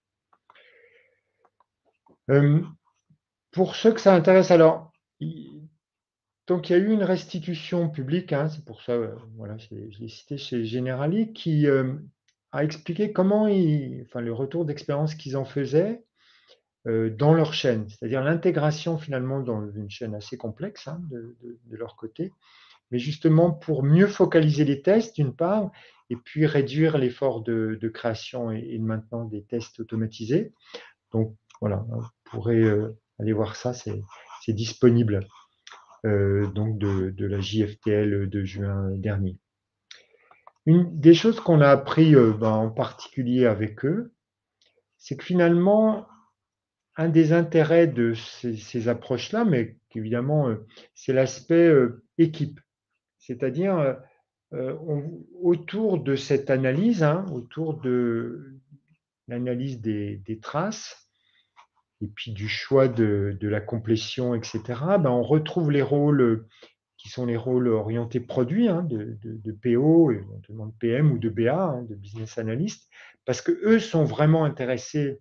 Euh, pour ceux que ça intéresse, alors, donc il y a eu une restitution publique, hein, c'est pour ça, euh, voilà, je l'ai cité chez Generali, qui euh, a expliqué comment ils, enfin, le retour d'expérience qu'ils en faisaient euh, dans leur chaîne, c'est-à-dire l'intégration finalement dans une chaîne assez complexe hein, de, de, de leur côté, mais justement pour mieux focaliser les tests d'une part, et puis réduire l'effort de, de création et, et de maintenance des tests automatisés. Donc voilà, vous pourrez euh, aller voir ça, c'est disponible. Euh, donc de, de la J F T L de juin dernier. Une des choses qu'on a appris euh, ben, en particulier avec eux, c'est que finalement, un des intérêts de ces, ces approches-là, mais évidemment, euh, c'est l'aspect euh, équipe. C'est-à-dire, euh, on, autour de cette analyse, hein, autour de l'analyse des, des traces, et puis du choix de, de la complétion, et cetera, ben, on retrouve les rôles qui sont les rôles orientés produits hein, de, de, de P O, éventuellement de P M ou de B A, hein, de business analyst, parce qu'eux sont vraiment intéressés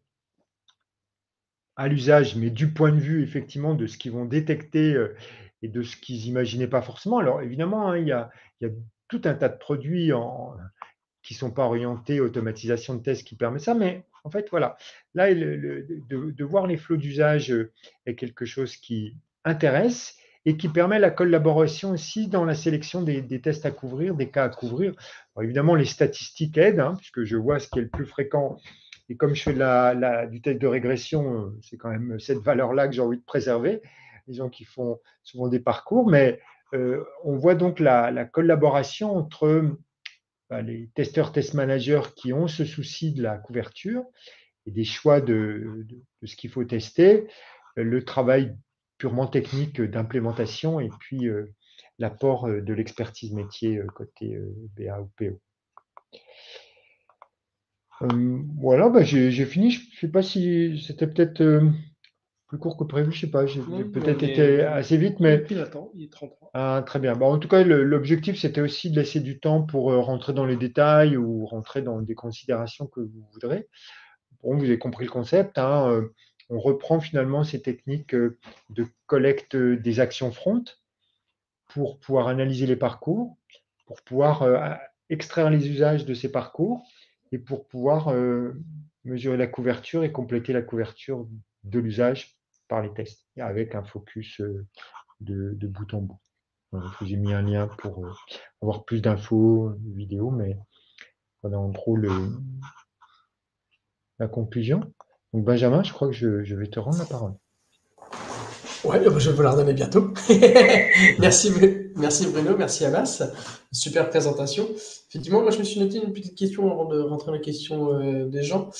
à l'usage, mais du point de vue effectivement de ce qu'ils vont détecter euh, et de ce qu'ils n'imaginaient pas forcément. Alors évidemment, hein, il, y a, il y a tout un tas de produits en, qui ne sont pas orientés automatisation de tests qui permet ça, mais en fait, voilà, là, le, le, de, de voir les flots d'usage est quelque chose qui intéresse et qui permet la collaboration aussi dans la sélection des, des tests à couvrir, des cas à couvrir. Alors, évidemment, les statistiques aident, hein, puisque je vois ce qui est le plus fréquent. Et comme je fais de la, la, du test de régression, c'est quand même cette valeur-là que j'ai envie de préserver, les gens qui font souvent des parcours. Mais euh, on voit donc la, la collaboration entre bah, les testeurs, test managers qui ont ce souci de la couverture et des choix de, de, de ce qu'il faut tester, le travail purement technique d'implémentation et puis euh, l'apport de l'expertise métier côté euh, B A ou P O. Euh, voilà, bah, j'ai fini. Je ne sais pas si c'était peut-être euh, plus court que prévu. Je ne sais pas. J'ai peut-être été assez vite, mais il attend, il est trente-trois. Ah, très bien. Bon, en tout cas, l'objectif, c'était aussi de laisser du temps pour euh, rentrer dans les détails ou rentrer dans des considérations que vous voudrez. Bon, vous avez compris le concept, hein, euh, on reprend finalement ces techniques euh, de collecte des actions front pour pouvoir analyser les parcours, pour pouvoir euh, extraire les usages de ces parcours et pour pouvoir euh, mesurer la couverture et compléter la couverture de l'usage par les tests, avec un focus euh, de, de bout en bout. Donc, je vous ai mis un lien pour euh, avoir plus d'infos, vidéo, mais voilà en gros le, la conclusion. Donc Benjamin, je crois que je, je vais te rendre la parole. Ouais, je vais vous la redonner bientôt. merci, merci Bruno, merci Abbas. Super présentation. Effectivement, moi je me suis noté une petite question avant de rentrer dans les questions euh, des gens.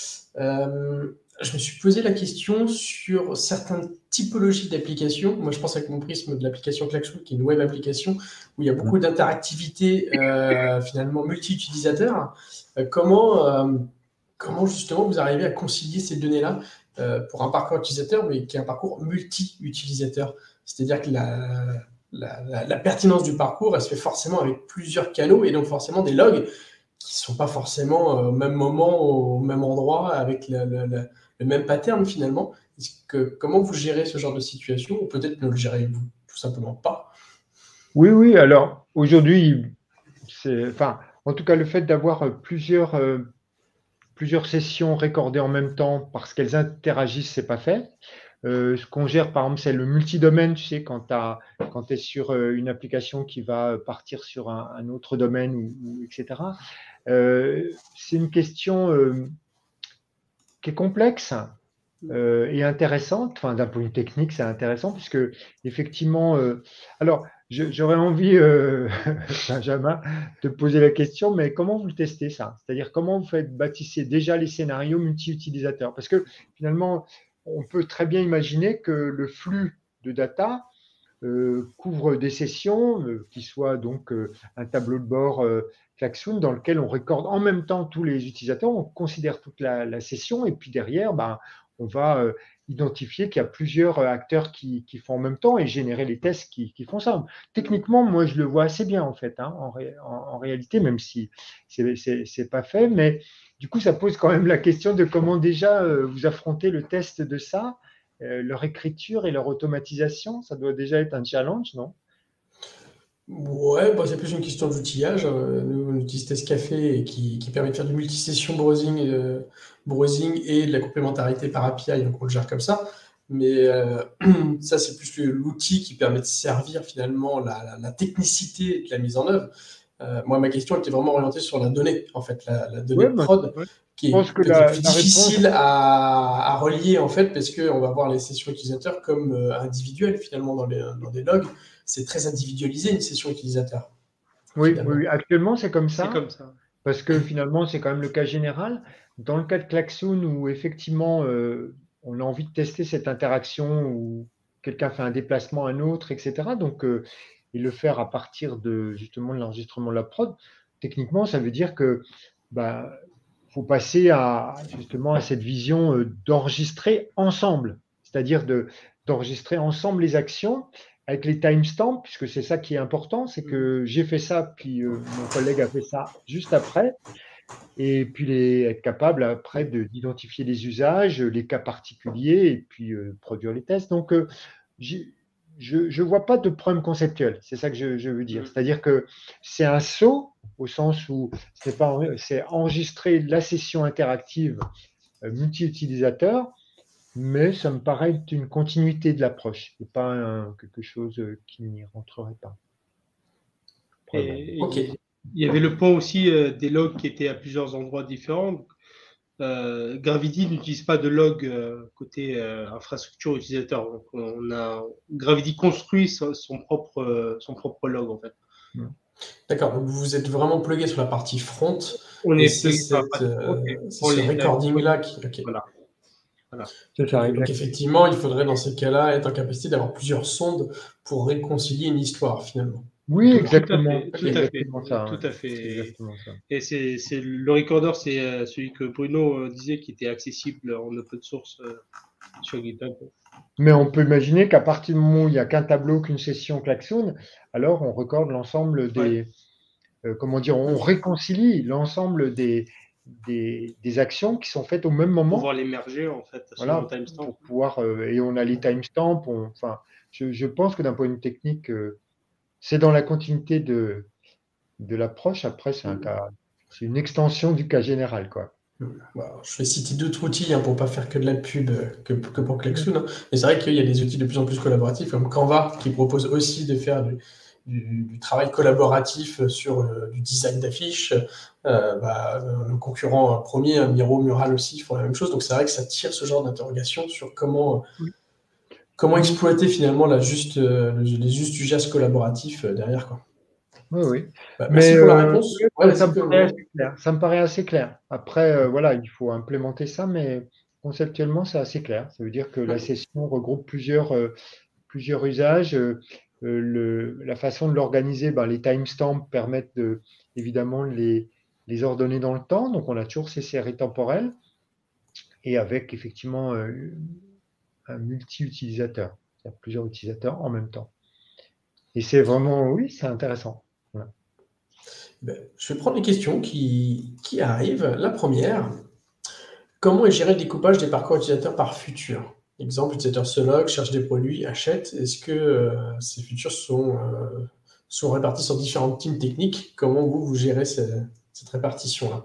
Euh, je me suis posé la question sur certaines typologies d'applications. Moi je pense avec mon prisme de l'application Klaxoon, qui est une web application où il y a beaucoup d'interactivité euh, finalement multi-utilisateurs. Euh, comment, euh, comment justement vous arrivez à concilier ces données-là euh, pour un parcours utilisateur, mais qui est un parcours multi-utilisateur. C'est-à-dire que la, la, la, la pertinence du parcours, elle se fait forcément avec plusieurs canaux et donc forcément des logs qui ne sont pas forcément au même moment, au même endroit, avec le, le, le, le même pattern finalement. Que, comment vous gérez ce genre de situation, ou peut-être ne le gérez-vous tout simplement pas? Oui, oui, alors aujourd'hui, enfin, en tout cas, le fait d'avoir plusieurs, euh, plusieurs sessions recordées en même temps parce qu'elles interagissent, c'est pas fait. Euh, ce qu'on gère, par exemple, c'est le multidomaine, tu sais, quand tu es sur euh, une application qui va partir sur un, un autre domaine, ou, ou, et cetera. Euh, c'est une question euh, qui est complexe euh, et intéressante. Enfin, d'un point de vue technique, c'est intéressant puisque, effectivement, euh, alors, j'aurais envie, euh, Benjamin, de poser la question, mais comment vous le testez ça? C'est-à-dire, comment vous faites bâtissez déjà les scénarios multi-utilisateurs? Parce que, finalement, on peut très bien imaginer que le flux de data euh, couvre des sessions euh, qui soient donc euh, un tableau de bord euh, Klaxoon dans lequel on recorde en même temps tous les utilisateurs, on considère toute la, la session et puis derrière, ben, on va euh, identifier qu'il y a plusieurs euh, acteurs qui, qui, font en même temps et générer les tests qui, qui, font ça. Techniquement, moi, je le vois assez bien en fait, hein, en, ré, en, en, réalité, même si c'est pas fait, mais du coup, ça pose quand même la question de comment déjà euh, vous affrontez le test de ça. Euh, leur écriture et leur automatisation, ça doit déjà être un challenge, non? Ouais, bah, c'est plus une question d'outillage. Euh, nous, on utilise Testcafé qui, qui permet de faire du multi-session browsing, euh, browsing et de la complémentarité par A P I, donc on le gère comme ça. Mais euh, ça, c'est plus l'outil qui permet de servir finalement la, la, la technicité de la mise en œuvre. Euh, moi, ma question était vraiment orientée sur la donnée, en fait, la, la donnée Ouais, de bah, prod, ouais. qui Je pense est que peut-être la, plus la difficile réponse. à, à relier, en fait, parce qu'on va voir les sessions utilisateurs comme euh, individuelles, finalement, dans, les, dans des logs. C'est très individualisé, une session utilisateur. Oui, oui, actuellement, c'est comme ça. C'est comme ça. Parce que finalement, c'est quand même le cas général. Dans le cas de Klaxoon, où effectivement, euh, on a envie de tester cette interaction où quelqu'un fait un déplacement à un autre, et cetera. Donc, euh, et le faire à partir de justement de l'enregistrement de la prod, techniquement, ça veut dire que bah, faut passer à justement à cette vision euh, d'enregistrer ensemble, c'est-à-dire de d'enregistrer ensemble les actions avec les timestamps, puisque c'est ça qui est important, c'est que j'ai fait ça, puis euh, mon collègue a fait ça juste après, et puis les, être capable après d'identifier les usages, les cas particuliers, et puis euh, produire les tests. Donc, euh, je ne vois pas de problème conceptuel, c'est ça que je, je veux dire. C'est-à-dire que c'est un saut, au sens où c'est pas c'est enregistrer la session interactive euh, multi-utilisateur, mais ça me paraît être une continuité de l'approche et pas un, quelque chose euh, qui n'y rentrerait pas. Et, Ok. il y avait le point aussi euh, des logs qui étaient à plusieurs endroits différents. Euh, Gravity n'utilise pas de log euh, côté euh, infrastructure utilisateur. Donc, on a Gravity construit son, son propre euh, son propre log en fait. D'accord, donc vous êtes vraiment plugué sur la partie front On et est c'est plugué sur la cette, partie front euh, et c'est on ce les time code. recording-là qui... ok. Voilà. Voilà. C'est ça, Ok, donc exact. effectivement, il faudrait dans ces cas-là être en capacité d'avoir plusieurs sondes pour réconcilier une histoire finalement. Oui, Quelque part. Tout à exactement. fait, Ok. tout C'est à fait, exactement ça. tout ouais. à C'est fait. exactement ça. Et c'est, c'est le recorder, c'est euh, celui que Bruno euh, disait qui était accessible en open source euh, sur GitHub. Mais on peut imaginer qu'à partir du moment où il n'y a qu'un tableau, qu'une session klaxon, alors on recorde l'ensemble des, Ouais. euh, comment dire, on réconcilie l'ensemble des, des, des actions qui sont faites au même Pour moment. pouvoir les merger en fait selon Voilà, le timestamp. pour pouvoir, euh, et on a les timestamps. on- Enfin, je, je pense que d'un point de vue technique, euh, c'est dans la continuité de, de l'approche. Après, c'est un cas, c'est une extension du cas général, quoi. Bon, je vais citer d'autres outils hein, pour pas faire que de la pub euh, que, que pour Klaxoon. Hein. Mais c'est vrai qu'il y a des outils de plus en plus collaboratifs comme Canva qui propose aussi de faire du, du, du travail collaboratif sur euh, du design d'affiches. Euh, bah, le concurrent premier, Miro, Mural aussi font la même chose. Donc c'est vrai que ça tire ce genre d'interrogation sur comment, Oui. comment exploiter finalement la juste, euh, les justes usages collaboratifs euh, derrière. Quoi. Oui, oui. Bah, Mais merci pour la euh, réponse. ouais, Ouais, ça vas-y, me paraît Colombo. assez clair. Ça me paraît assez clair. Après, euh, voilà, il faut implémenter ça, mais conceptuellement, c'est assez clair. Ça veut dire que la Ouais. session regroupe plusieurs, euh, plusieurs usages. Euh, euh, le, la façon de l'organiser, ben, les timestamps permettent de, évidemment de les, les ordonner dans le temps. Donc, on a toujours ces séries temporelles et avec effectivement euh, un multi-utilisateur. Il y a plusieurs utilisateurs en même temps. Et c'est vraiment, oui, c'est intéressant. Voilà. Ben, je vais prendre les questions qui, qui arrivent. La première, comment est géré le découpage des parcours utilisateurs par futur? Exemple, l'utilisateur se log, cherche des produits, achète. Est-ce que euh, ces futurs sont, euh, sont répartis sur différentes teams techniques? Comment vous, vous gérez ce- cette répartition-là?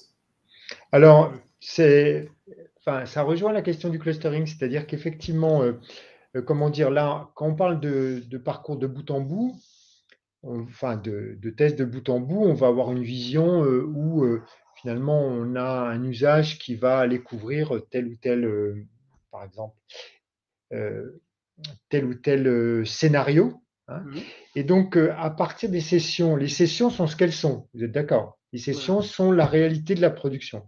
Alors, c'est, enfin, ça rejoint la question du clustering, c'est-à-dire qu'effectivement, euh, euh, comment dire, là, quand on parle de, de parcours de bout en bout, on- enfin, de, de tests de bout en bout, on va avoir une vision euh, où euh, finalement on a un usage qui va aller couvrir tel ou tel, euh, par exemple, euh, tel ou tel euh, scénario. Hein. Mhm. Et donc, euh, à partir des sessions, les sessions sont ce qu'elles sont, vous êtes d'accord? Les sessions Ouais. sont la réalité de la production.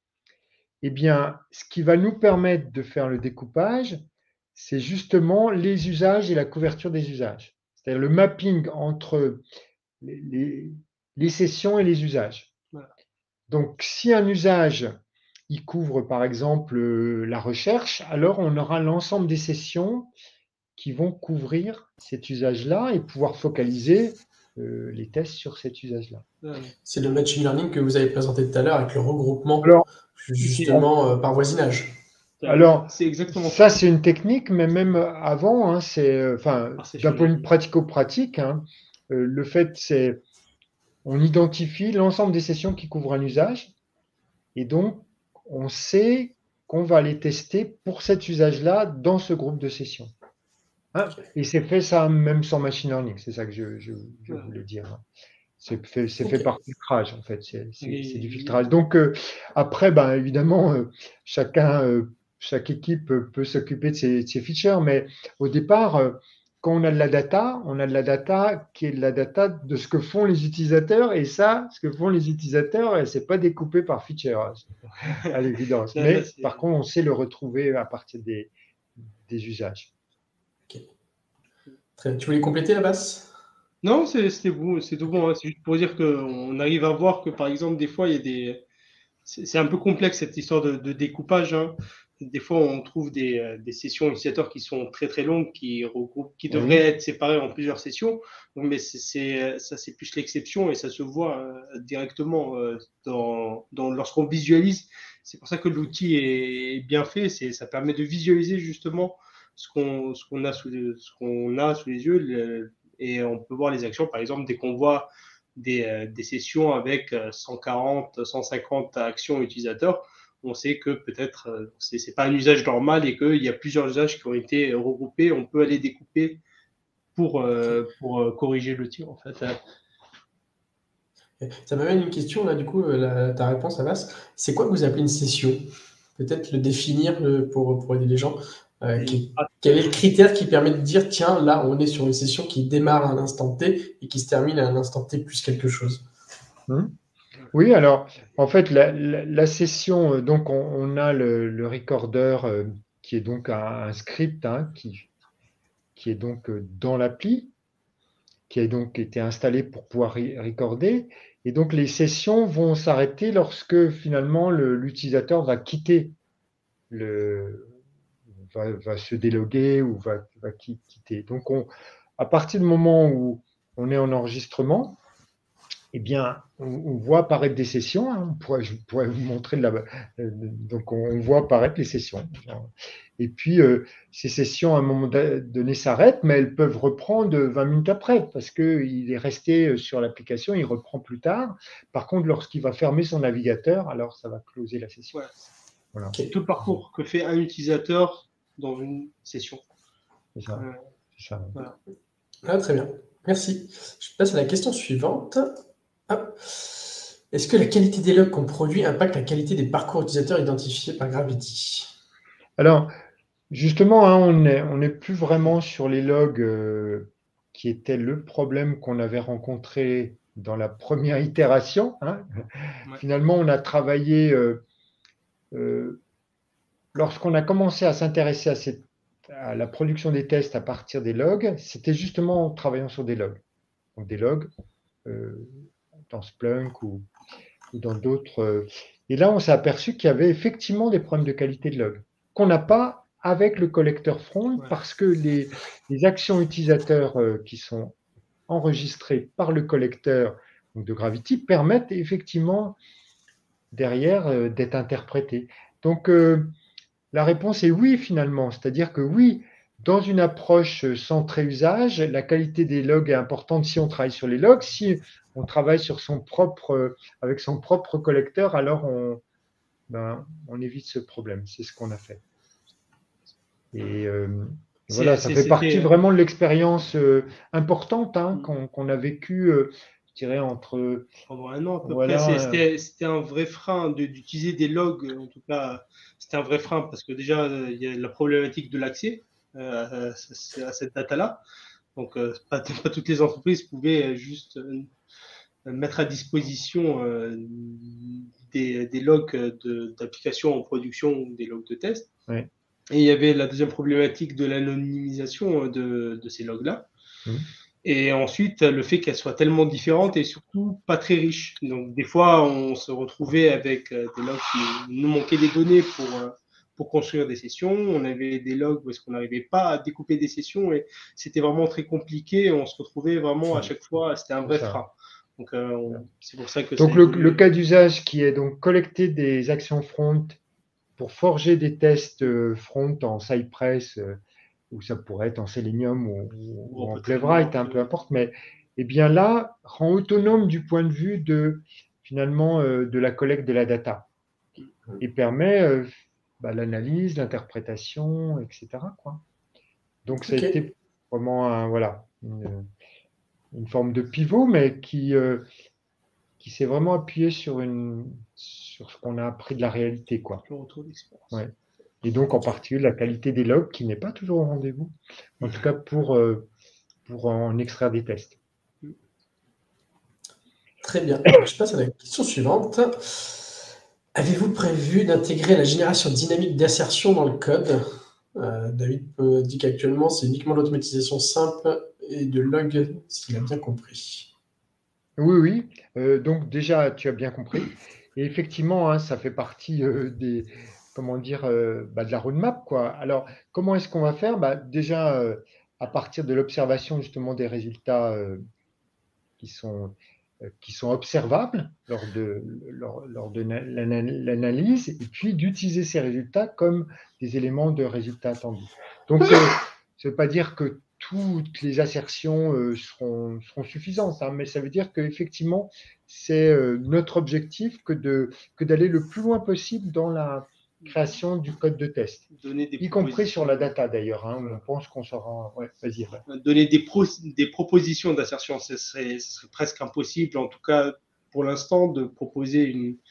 Eh bien, ce qui va nous permettre de faire le découpage, c'est justement les usages et la couverture des usages. C'est-à-dire le mapping entre les, les- les sessions et les usages. Voilà. Donc, si un usage, il couvre par exemple euh, la recherche, alors on aura l'ensemble des sessions qui vont couvrir cet usage-là et pouvoir focaliser euh, les tests sur cet usage-là. Ouais. C'est le machine learning que vous avez présenté tout à l'heure avec le regroupement, Alors, C'est, justement, euh, par voisinage. Alors, c'est exactement ça, ça. c'est une technique, mais même avant, hein, c'est, euh, enfin, Par d'un point de vue session. pratico-pratique, hein, euh, le fait, c'est, on identifie l'ensemble des sessions qui couvrent un usage, et donc, on sait qu'on va les tester pour cet usage-là dans ce groupe de sessions. Hein. Et c'est fait ça même sans machine learning, c'est ça que je, je- je Ouais. voulais dire. Hein. C'est fait, c'est fait Ok. par filtrage, en fait, c'est c'est- c'est du Et- filtrage. Donc, euh, après, ben, évidemment, euh, chacun, euh, chaque équipe euh, peut s'occuper de ses, de ses features, mais au départ, euh, quand on a de la data, on a de la data qui est de la data de ce que font les utilisateurs, et ça, ce que font les utilisateurs, et c'est pas découpé par feature, hein, à l'évidence. Là, là, Mais c'est- par contre, on sait le retrouver à partir des, des usages. Ok. Très bien. Tu voulais compléter la base? Non, c'est- c'était bon, c'est tout bon. Hein. C'est juste pour dire qu'on arrive à voir que, par exemple, des fois, il y a des. C'est c'est un peu complexe cette histoire de, de découpage. Hein. Des fois, on trouve des, euh, des sessions utilisateurs qui sont très très longues, qui regroupent, qui devraient Oui, être séparées en plusieurs sessions. Donc, mais c'est c'est- ça, c'est plus l'exception et ça se voit euh, directement euh, dans, dans, lorsqu'on visualise. C'est pour ça que l'outil est bien fait. C'est, ça permet de visualiser justement ce qu'on ce qu'on a sous les, ce qu'on a sous les yeux le- et on peut voir les actions. Par exemple, dès qu'on voit des, euh, des sessions avec euh, cent quarante, cent cinquante actions utilisateurs, on sait que peut-être euh, c'est c'est pas un usage normal et qu'il y a plusieurs usages qui ont été regroupés. On peut aller découper pour, euh, pour euh, corriger le tir en fait. Ça m'amène une question, là, du coup, euh, la- ta réponse, Abbas. C'est quoi que vous appelez une session? Peut-être le définir euh, pour, pour aider les gens. Euh, Et qui- ah, quel est le critère qui permet de dire, tiens, là, on est sur une session qui démarre à un instant T et qui se termine à un instant T plus quelque chose. Hum. Oui, alors, en fait, la, la- la session, euh, donc, on, on a le, le recorder euh, qui est donc un, un script hein, qui, qui est donc euh, dans l'appli, qui a donc été installé pour pouvoir re- recorder. Et donc, les sessions vont s'arrêter lorsque finalement le- l'utilisateur va quitter le, va, va se déloguer ou va, va qui- quitter. Donc, on, à partir du moment où on est en enregistrement, eh bien, on, on voit apparaître des sessions. Hein, on pourrait, je pourrais vous montrer de la, euh, donc, on voit apparaître les sessions. Et puis, euh, ces sessions, à un moment donné, s'arrêtent, mais elles peuvent reprendre vingt minutes après, parce qu'il est resté sur l'application, il reprend plus tard. Par contre, lorsqu'il va fermer son navigateur, alors ça va closer la session. voilà. Voilà. C'est tout le parcours que fait un utilisateur dans une session. C'est ça. Euh, C'est ça. voilà. Ah, très bien, merci. Je passe à la question suivante. Ah. Est-ce que la qualité des logs qu'on produit impacte la qualité des parcours utilisateurs identifiés par Gravity? Alors, justement, hein, on n'est on n'est plus vraiment sur les logs euh, qui étaient le problème qu'on avait rencontré dans la première itération. Hein. Ouais. Finalement, on a travaillé, euh, euh, lorsqu'on a commencé à s'intéresser à, cette- à la production des tests à partir des logs, c'était justement en travaillant sur des logs. Donc des logs euh, dans Splunk ou, ou dans d'autres. euh. Et là, on s'est aperçu qu'il y avait effectivement des problèmes de qualité de log qu'on n'a pas avec le collecteur front Ouais. parce que les, les actions utilisateurs euh, qui sont enregistrées par le collecteur donc de Gravity permettent effectivement derrière euh, d'être interprétées. Donc, euh, la réponse est oui, finalement. C'est-à-dire que oui, dans une approche centrée usage, la qualité des logs est importante si on travaille sur les logs. Si on travaille sur son propre, avec son propre collecteur, alors on, ben, on évite ce problème. C'est ce qu'on a fait. Et euh, voilà, ça fait partie C'était vraiment de l'expérience euh, importante hein, mm. qu'on qu'on a vécue, euh, je dirais, entre. pendant un an à peu Voilà, près. euh, C'était un vrai frein d'utiliser des logs. En tout cas, c'était un vrai frein parce que déjà, il y a la problématique de l'accès euh, à cette data-là. Donc, euh, pas, pas, toutes les entreprises pouvaient juste euh, mettre à disposition euh, des, des, logs d'applications en production ou des logs de test. ouais. Et il y avait la deuxième problématique de l'anonymisation de, de ces logs-là. Mmh. Et ensuite, le fait qu'elles soient tellement différentes et surtout pas très riches. Donc, des fois, on se retrouvait avec des logs qui nous manquaient des données pour, pour construire des sessions. On avait des logs où est-ce qu'on n'arrivait pas à découper des sessions et c'était vraiment très compliqué. On se retrouvait vraiment à chaque fois, c'était un vrai frein. Donc, euh, c'est pour ça que donc ça le, le cas d'usage qui est donc collecter des actions front pour forger des tests front en Cypress, euh, ou ça pourrait être en Selenium ou, ou, ou en Playwright, hein, peu importe, mais eh bien là, rend autonome du point de vue de finalement euh, de la collecte de la data et permet euh, bah, l'analyse, l'interprétation, et cetera. Quoi. Donc ça a okay. été vraiment un, voilà, une, une forme de pivot, mais qui, euh, qui s'est vraiment appuyé sur, une, sur ce qu'on a appris de la réalité. Quoi. Le retour d'expérience. Ouais. Et donc en particulier la qualité des logs qui n'est pas toujours au rendez-vous, en tout cas pour, euh, pour en extraire des tests. Très bien. Je passe à la question suivante. Avez-vous prévu d'intégrer la génération dynamique d'assertion dans le code? euh, David dit qu'actuellement, c'est uniquement l'automatisation simple et de log, s'il a bien compris. Oui, oui. Euh, donc déjà, tu as bien compris. Et effectivement, hein, ça fait partie euh, des, comment dire, euh, bah, de la roadmap, quoi. Alors, comment est-ce qu'on va faire? Bah, déjà, euh, à partir de l'observation justement des résultats euh, qui sont, euh, qui sont observables lors de, lors, lors de l'analyse, et puis d'utiliser ces résultats comme des éléments de résultats attendus. Donc, ça ne veut pas dire que toutes les assertions euh, seront, seront suffisantes, hein, mais ça veut dire qu'effectivement, c'est euh, notre objectif que, de, que d'aller le plus loin possible dans la création du code de test, y compris sur la data d'ailleurs. Hein, on pense qu'on sera. Ouais, vas-y. Ouais. Donner des, pro, des propositions d'assertion, ce serait, ce serait presque impossible, en tout cas pour l'instant, de proposer une,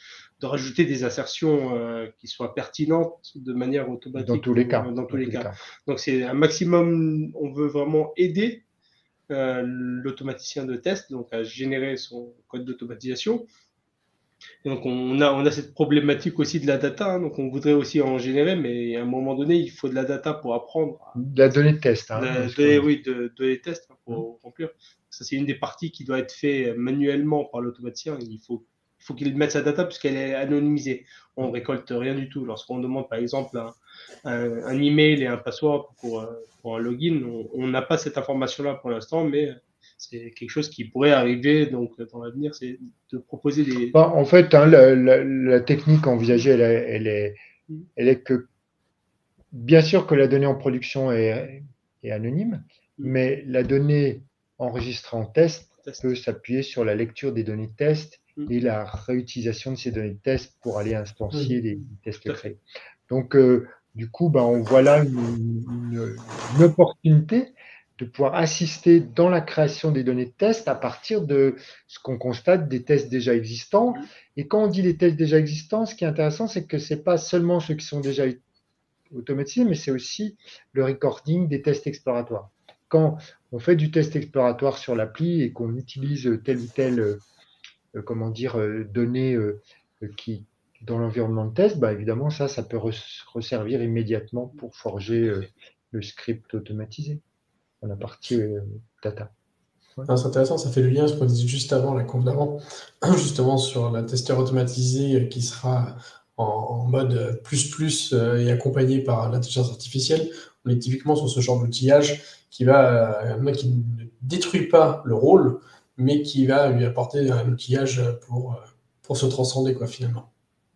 de rajouter des assertions euh, qui soient pertinentes de manière automatique. Dans tous les cas. Dans, dans tous dans les tous cas. les cas. Donc, c'est un maximum, on veut vraiment aider euh, l'automaticien de test donc à générer son code d'automatisation. Et donc, on a, on a cette problématique aussi de la data, hein, donc on voudrait aussi en générer, mais à un moment donné, il faut de la data pour apprendre. À, de la donnée de test. Hein, de, de, oui, de, de les tests hein, pour mmh. remplir. Ça, c'est une des parties qui doit être faite manuellement par l'automaticien. Il faut, il faut qu'il mette sa data puisqu'elle est anonymisée. On ne récolte rien du tout. Lorsqu'on demande, par exemple, un, un, un email et un password pour, pour un login, on n'a pas cette information-là pour l'instant, mais c'est quelque chose qui pourrait arriver donc, dans l'avenir, c'est de proposer des… Bon, en fait, hein, la, la, la technique envisagée, elle, elle, est, elle est que, bien sûr que la donnée en production est, est anonyme, mmh. mais la donnée enregistrée en test, test. peut s'appuyer sur la lecture des données de test mmh. et la réutilisation de ces données de test pour aller instancier mmh. les tests créés. Donc, euh, du coup, ben, on voit là une, une, une opportunité de pouvoir assister dans la création des données de test à partir de ce qu'on constate des tests déjà existants. Mmh. Et quand on dit les tests déjà existants, ce qui est intéressant, c'est que ce n'est pas seulement ceux qui sont déjà automatisés, mais c'est aussi le recording des tests exploratoires. Quand on fait du test exploratoire sur l'appli et qu'on utilise telle ou telle euh, comment dire, euh, donnée euh, qui dans l'environnement de test, bah, évidemment, ça, ça peut resservir immédiatement pour forger euh, le script automatisé. dans la partie euh, data. Ouais. C'est intéressant, ça fait le lien à ce qu'on disait juste avant, la conf d'avant, justement sur la testeur automatisé qui sera en, en mode plus plus euh, et accompagné par l'intelligence artificielle. On est typiquement sur ce genre d'outillage qui va, euh, qui ne détruit pas le rôle, mais qui va lui apporter un outillage pour, pour se transcender, quoi, finalement.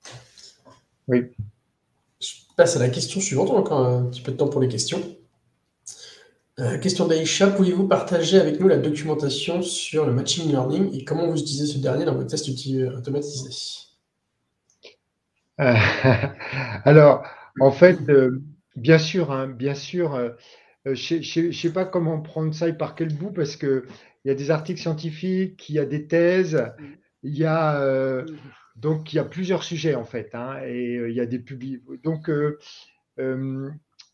Oui. Je passe à la question suivante, on a encore un petit peu de temps pour les questions. Euh, question d'Aïcha, pouvez-vous partager avec nous la documentation sur le machine learning et comment vous utilisez ce dernier dans vos tests automatisés? euh, Alors, en fait, euh, bien sûr, hein, bien sûr, euh, je ne sais pas comment prendre ça et par quel bout, parce qu'il y a des articles scientifiques, il y a des thèses, il y a, euh, donc il y a plusieurs sujets en fait, hein, et euh, il y a des publics. Donc, euh, euh,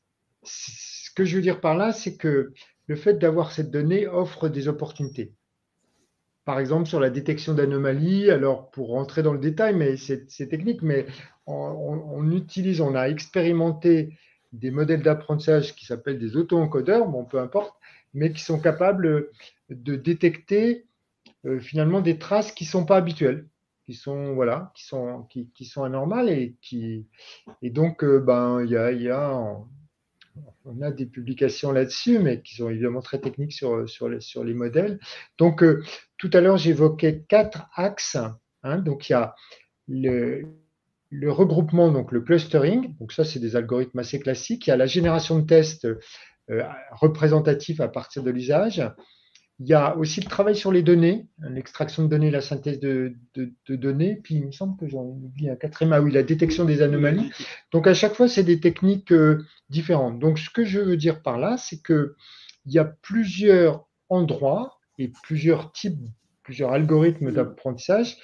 ce que je veux dire par là, c'est que le fait d'avoir cette donnée offre des opportunités. Par exemple, sur la détection d'anomalies, alors pour rentrer dans le détail, mais c'est technique, mais on, on, on utilise, on a expérimenté des modèles d'apprentissage qui s'appellent des auto-encodeurs, bon, peu importe, mais qui sont capables de détecter euh, finalement des traces qui ne sont pas habituelles, qui sont, voilà, qui sont, qui, qui sont anormales et qui, et donc, euh, ben, il y a, y a en, on a des publications là-dessus, mais qui sont évidemment très techniques sur, sur, les, sur les modèles. Donc, euh, tout à l'heure, j'évoquais quatre axes. Hein, donc, il y a le, le regroupement, donc le clustering. Donc, ça, c'est des algorithmes assez classiques. Il y a la génération de tests euh, représentatifs à partir de l'usage. Il y a aussi le travail sur les données, l'extraction de données, la synthèse de, de, de données. Puis, il me semble que j'en oublie un quatrième. Ah oui, la détection des anomalies. Donc, à chaque fois, c'est des techniques euh, différentes. Donc, ce que je veux dire par là, c'est qu'il y a plusieurs endroits et plusieurs types, plusieurs algorithmes d'apprentissage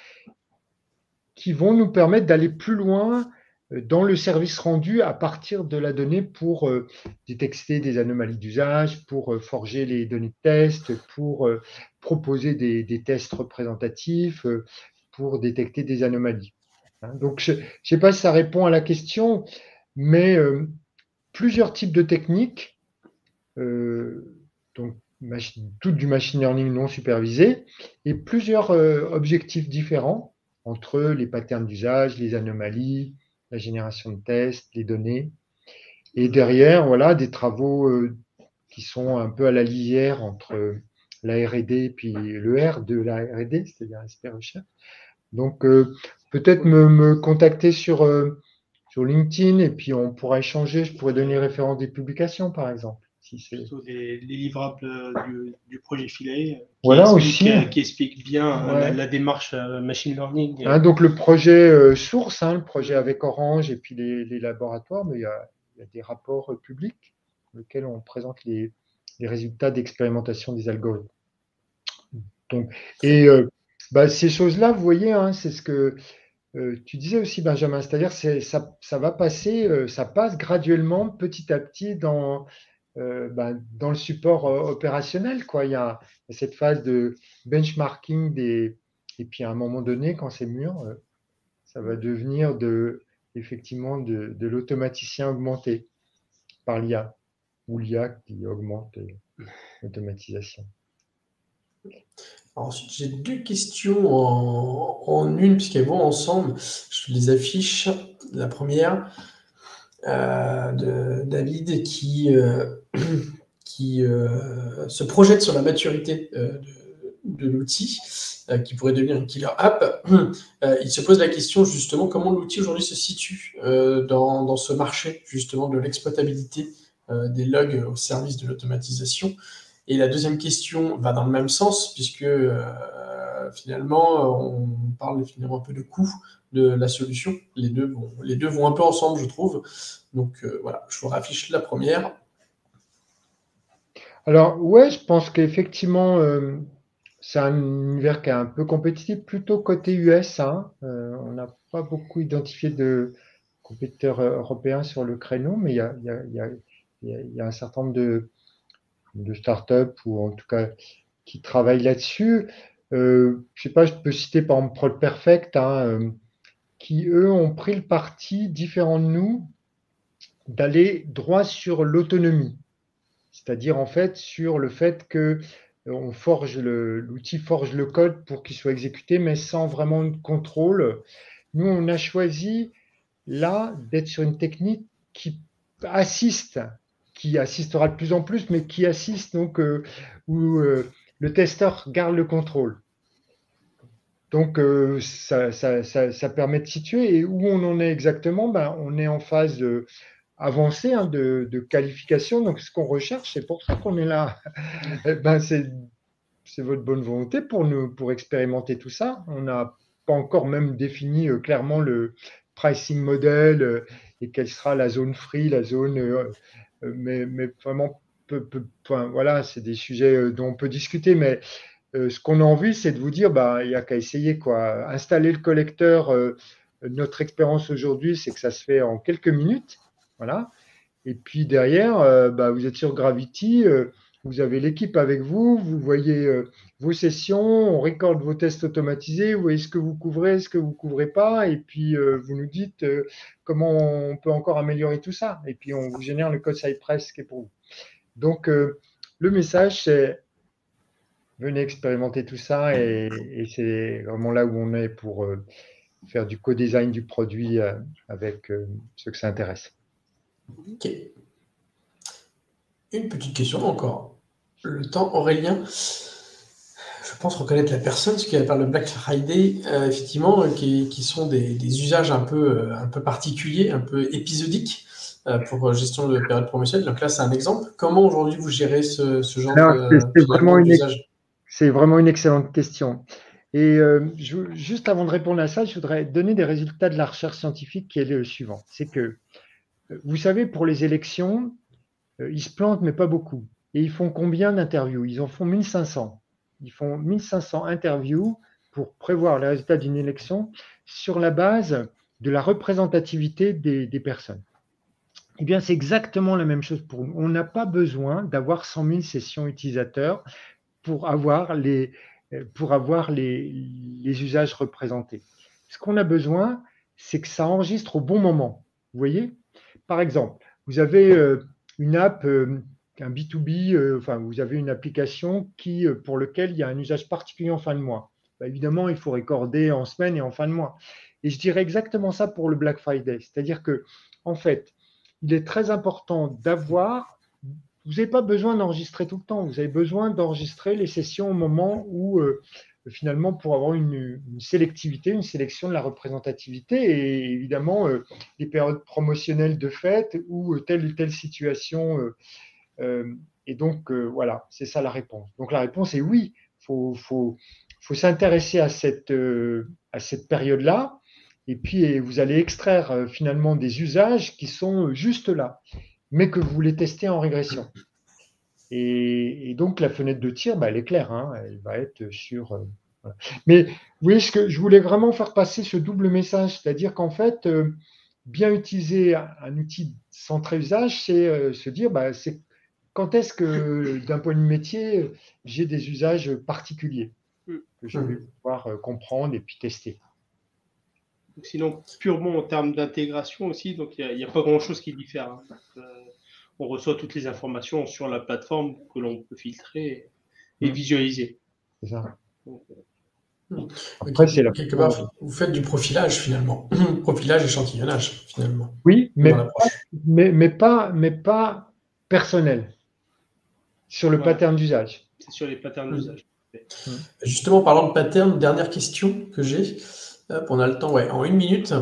qui vont nous permettre d'aller plus loin dans le service rendu à partir de la donnée pour euh, détecter des anomalies d'usage, pour euh, forger les données de test, pour euh, proposer des, des tests représentatifs, euh, pour détecter des anomalies. Hein, donc, je ne sais pas si ça répond à la question, mais euh, plusieurs types de techniques, euh, donc tout du machine learning non supervisé, et plusieurs euh, objectifs différents entre les patterns d'usage, les anomalies, la génération de tests, les données. Et derrière, voilà, des travaux euh, qui sont un peu à la lisière entre la R et D et puis le R de la R et D, c'est-à-dire S P Recherche. Donc, euh, peut-être me, me contacter sur, euh, sur LinkedIn et puis on pourra échanger. Je pourrais donner référence des publications, par exemple. Si Plutôt les, les livrables du, du projet Philae qui, voilà explique, aussi. qui explique bien ouais. la, la démarche machine learning. Hein, donc le projet euh, source, hein, le projet avec Orange et puis les, les laboratoires, mais il y, a, il y a des rapports euh, publics dans lesquels on présente les, les résultats d'expérimentation des algorithmes. Donc, et euh, bah, ces choses-là, vous voyez, hein, c'est ce que euh, tu disais aussi, Benjamin, c'est-à-dire c'est ça, ça va passer, euh, ça passe graduellement, petit à petit, dans, euh, ben, dans le support euh, opérationnel, quoi. Il y a, il y a cette phase de benchmarking des, et puis à un moment donné, quand c'est mûr, euh, ça va devenir de, effectivement de, de l'automaticien augmenté par l'I A, ou l'I A qui augmente euh, l'automatisation. Ensuite, j'ai deux questions en, en une, puisqu'elles vont ensemble. Je les affiche. La première, euh, de David, qui, euh, qui euh, se projette sur la maturité euh, de, de l'outil, euh, qui pourrait devenir une killer app. Euh, il se pose la question, justement, comment l'outil aujourd'hui se situe euh, dans, dans ce marché, justement, de l'exploitabilité euh, des logs au service de l'automatisation. Et la deuxième question va dans le même sens, puisque euh, finalement, on parle finalement un peu de coût de la solution. Les deux vont, les deux vont un peu ensemble, je trouve. Donc euh, voilà, je vous raffiche la première. Alors, ouais, je pense qu'effectivement, euh, c'est un univers qui est un peu compétitif, plutôt côté U S. Hein. Euh, on n'a pas beaucoup identifié de compétiteurs euh, européens sur le créneau, mais il y a, il y a, il y a, il y a- il y a un certain nombre de, de startups, ou en tout cas qui travaillent là-dessus. Euh, je sais pas, je peux citer par exemple ProdPerfect, hein, euh, qui eux ont pris le parti, différent de nous, d'aller droit sur l'autonomie. C'est-à-dire en fait sur le fait que on forge le, l'outil forge le code pour qu'il soit exécuté, mais sans vraiment de contrôle. Nous, on a choisi là d'être sur une technique qui assiste, qui assistera de plus en plus, mais qui assiste donc euh, où euh, le testeur garde le contrôle. Donc euh, ça, ça, ça, ça, permet de situer, et où on en est exactement, ben, on est en phase de, avancée hein, de, de qualification. Donc ce qu'on recherche, c'est pour ça qu'on est là. Ben, c'est c'est votre bonne volonté pour nous pour expérimenter tout ça. On n'a pas encore même défini euh, clairement le pricing model euh, et quelle sera la zone free, la zone, euh, euh, mais, mais vraiment, peu, peu, enfin, voilà, c'est des sujets euh, dont on peut discuter, mais euh, ce qu'on a envie, c'est de vous dire, bah, il n'y a qu'à essayer, quoi. Installer le collecteur, euh, notre expérience aujourd'hui, c'est que ça se fait en quelques minutes, voilà. Et puis derrière, euh, bah, vous êtes sur Gravity, euh, vous avez l'équipe avec vous, vous voyez euh, vos sessions, on recorde vos tests automatisés, vous voyez ce que vous couvrez, ce que vous ne couvrez pas, et puis euh, vous nous dites euh, comment on peut encore améliorer tout ça. Et puis on vous génère le code Cypress qui est pour vous. Donc euh, le message, c'est venez expérimenter tout ça, et, et c'est vraiment là où on est pour euh, faire du co-design du produit euh, avec euh, ceux que ça intéresse. Ok. Une petite question encore. Le temps, Aurélien, je pense reconnaître la personne, parce qu'elle parle de Black Friday, euh, effectivement, euh, qui, qui sont des, des usages un peu, euh, un peu particuliers, un peu épisodiques euh, pour gestion de période promotionnelle. Donc là, c'est un exemple. Comment aujourd'hui vous gérez ce, ce genre Alors, c'est de, c'est finalement vraiment une, d'usage? c'est vraiment une excellente question. Et euh, je- juste avant de répondre à ça, je voudrais donner des résultats de la recherche scientifique qui est le suivant. C'est que, euh, vous savez, pour les élections, euh, ils se plantent, mais pas beaucoup. Et ils font combien d'interviews? Ils en font mille cinq cents. Ils font mille cinq cents interviews pour prévoir les résultats d'une élection sur la base de la représentativité des, des personnes. Eh bien, c'est exactement la même chose pour nous. On n'a pas besoin d'avoir cent mille sessions utilisateurs pour avoir les, pour avoir les, les usages représentés. Ce qu'on a besoin, c'est que ça enregistre au bon moment. Vous voyez? Par exemple, vous avez euh, une app, euh, un B deux B, euh, enfin, vous avez une application qui, euh, pour lequel il y a un usage particulier en fin de mois. Bah, évidemment, il faut recorder en semaine et en fin de mois. Et je dirais exactement ça pour le Black Friday. C'est-à-dire que, en fait, il est très important d'avoir vous n'avez pas besoin d'enregistrer tout le temps. Vous avez besoin d'enregistrer les sessions au moment où, euh, finalement, pour avoir une, une, sélectivité, une sélection de la représentativité, et évidemment, euh, les périodes promotionnelles de fête ou telle ou telle situation. Euh, euh, et donc, euh, voilà, c'est ça la réponse. Donc, la réponse est oui, il faut, faut, faut s'intéresser à cette, euh, à cette période-là. Et puis, vous allez extraire euh, finalement des usages qui sont juste là, mais que vous voulez tester en régression. Et, et donc, la fenêtre de tir, bah, elle est claire, hein, elle va être sur, Voilà. Mais oui, ce que je voulais vraiment faire passer ce double message, c'est-à-dire qu'en fait, euh, bien utiliser un, un outil centré usage, c'est euh, se dire, bah, c'est quand est-ce que, d'un point de vue métier, j'ai des usages particuliers que je vais Mmh. pouvoir euh, comprendre et puis tester. Sinon, purement en termes d'intégration aussi, donc il n'y a, a, pas grand-chose qui diffère. Hein. Euh, on reçoit toutes les informations sur la plateforme que l'on peut filtrer et, et Mmh. visualiser. C'est ça. Donc, Mmh. Après, c'est la Quelque part, vous faites du profilage finalement, profilage, échantillonnage finalement. Oui, mais pas, mais, mais, pas, mais pas personnel, sur le voilà. pattern d'usage. C'est sur les patterns mmh. d'usage. Mmh. Justement, parlant de pattern, dernière question que j'ai. On a le temps, ouais, en une minute.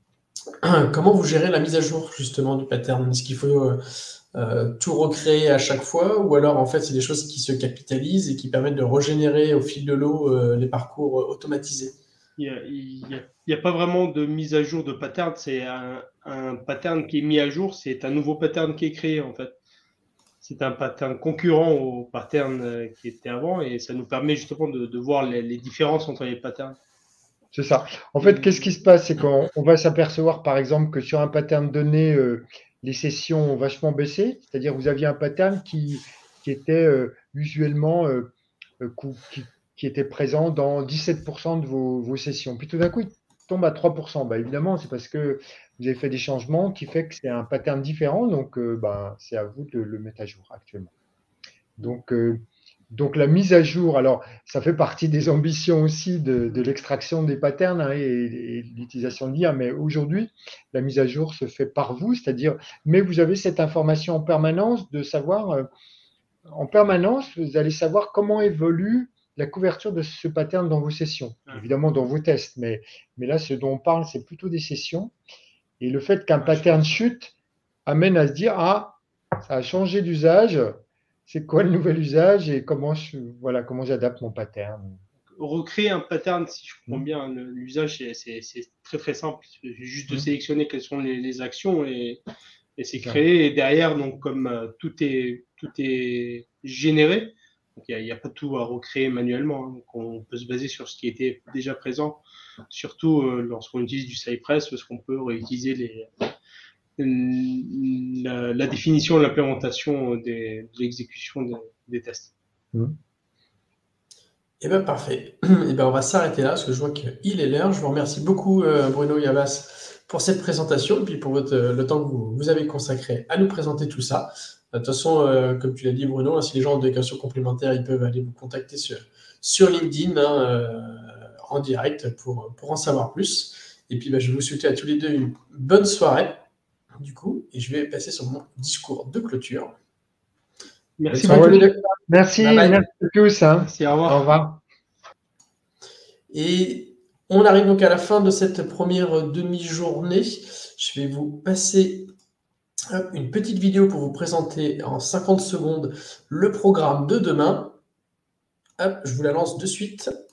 Comment vous gérez la mise à jour justement du pattern? Est-ce qu'il faut euh, euh, tout recréer à chaque fois, ou alors en fait c'est des choses qui se capitalisent et qui permettent de régénérer au fil de l'eau euh, les parcours euh, automatisés? Il n'y a, a pas vraiment de mise à jour de pattern, c'est un, un pattern qui est mis à jour, c'est un nouveau pattern qui est créé en fait. C'est un pattern concurrent au pattern qui était avant et ça nous permet justement de, de voir les, les différences entre les patterns. C'est ça. En fait, qu'est-ce qui se passe? C'est qu'on on va s'apercevoir, par exemple, que sur un pattern donné, euh, les sessions ont vachement baissé. C'est-à-dire que vous aviez un pattern qui, qui était euh, usuellement euh, qui, qui était présent dans dix-sept pour cent de vos, vos sessions. Puis tout d'un coup, il tombe à trois pour cent. Bah, évidemment, c'est parce que vous avez fait des changements qui fait que c'est un pattern différent. Donc, euh, bah, c'est à vous de le mettre à jour actuellement. Donc, euh, donc la mise à jour, alors ça fait partie des ambitions aussi de, de l'extraction des patterns hein, et, et l'utilisation de l'I A, mais aujourd'hui, la mise à jour se fait par vous, c'est-à-dire, mais vous avez cette information en permanence de savoir, euh, en permanence, vous allez savoir comment évolue la couverture de ce pattern dans vos sessions, évidemment dans vos tests, mais, mais là, ce dont on parle, c'est plutôt des sessions, et le fait qu'un pattern chute amène à se dire, ah, ça a changé d'usage, c'est quoi le nouvel usage et comment je, voilà, comment j'adapte mon pattern. Recréer un pattern, si je comprends mmh. bien, l'usage, c'est très très simple. C'est juste de mmh. sélectionner quelles sont les, les actions et, et c'est créé. Et derrière, donc, comme euh, tout, est, tout est généré, il n'y a, a pas tout à recréer manuellement. Hein. Donc on peut se baser sur ce qui était déjà présent, surtout euh, lorsqu'on utilise du Cypress, parce qu'on peut réutiliser les, la, la définition, l'implémentation de l'exécution des, des tests. Mmh. Eh bien, parfait. Eh ben, on va s'arrêter là, parce que je vois qu'il est l'heure. Je vous remercie beaucoup, euh, Bruno Yabas, pour cette présentation, et puis pour votre, le temps que vous, vous avez consacré à nous présenter tout ça. De toute façon, euh, comme tu l'as dit, Bruno, si les gens ont des questions complémentaires, ils peuvent aller vous contacter sur, sur LinkedIn hein, euh, en direct pour, pour en savoir plus. Et puis, ben, je vais vous souhaiter à tous les deux une bonne soirée, du coup, et je vais passer sur mon discours de clôture. Merci beaucoup. Merci, bye bye. Merci à tous. Hein. Merci, au revoir. Au revoir. Et on arrive donc à la fin de cette première demi-journée. Je vais vous passer une petite vidéo pour vous présenter en cinquante secondes le programme de demain. Hop, je vous la lance de suite.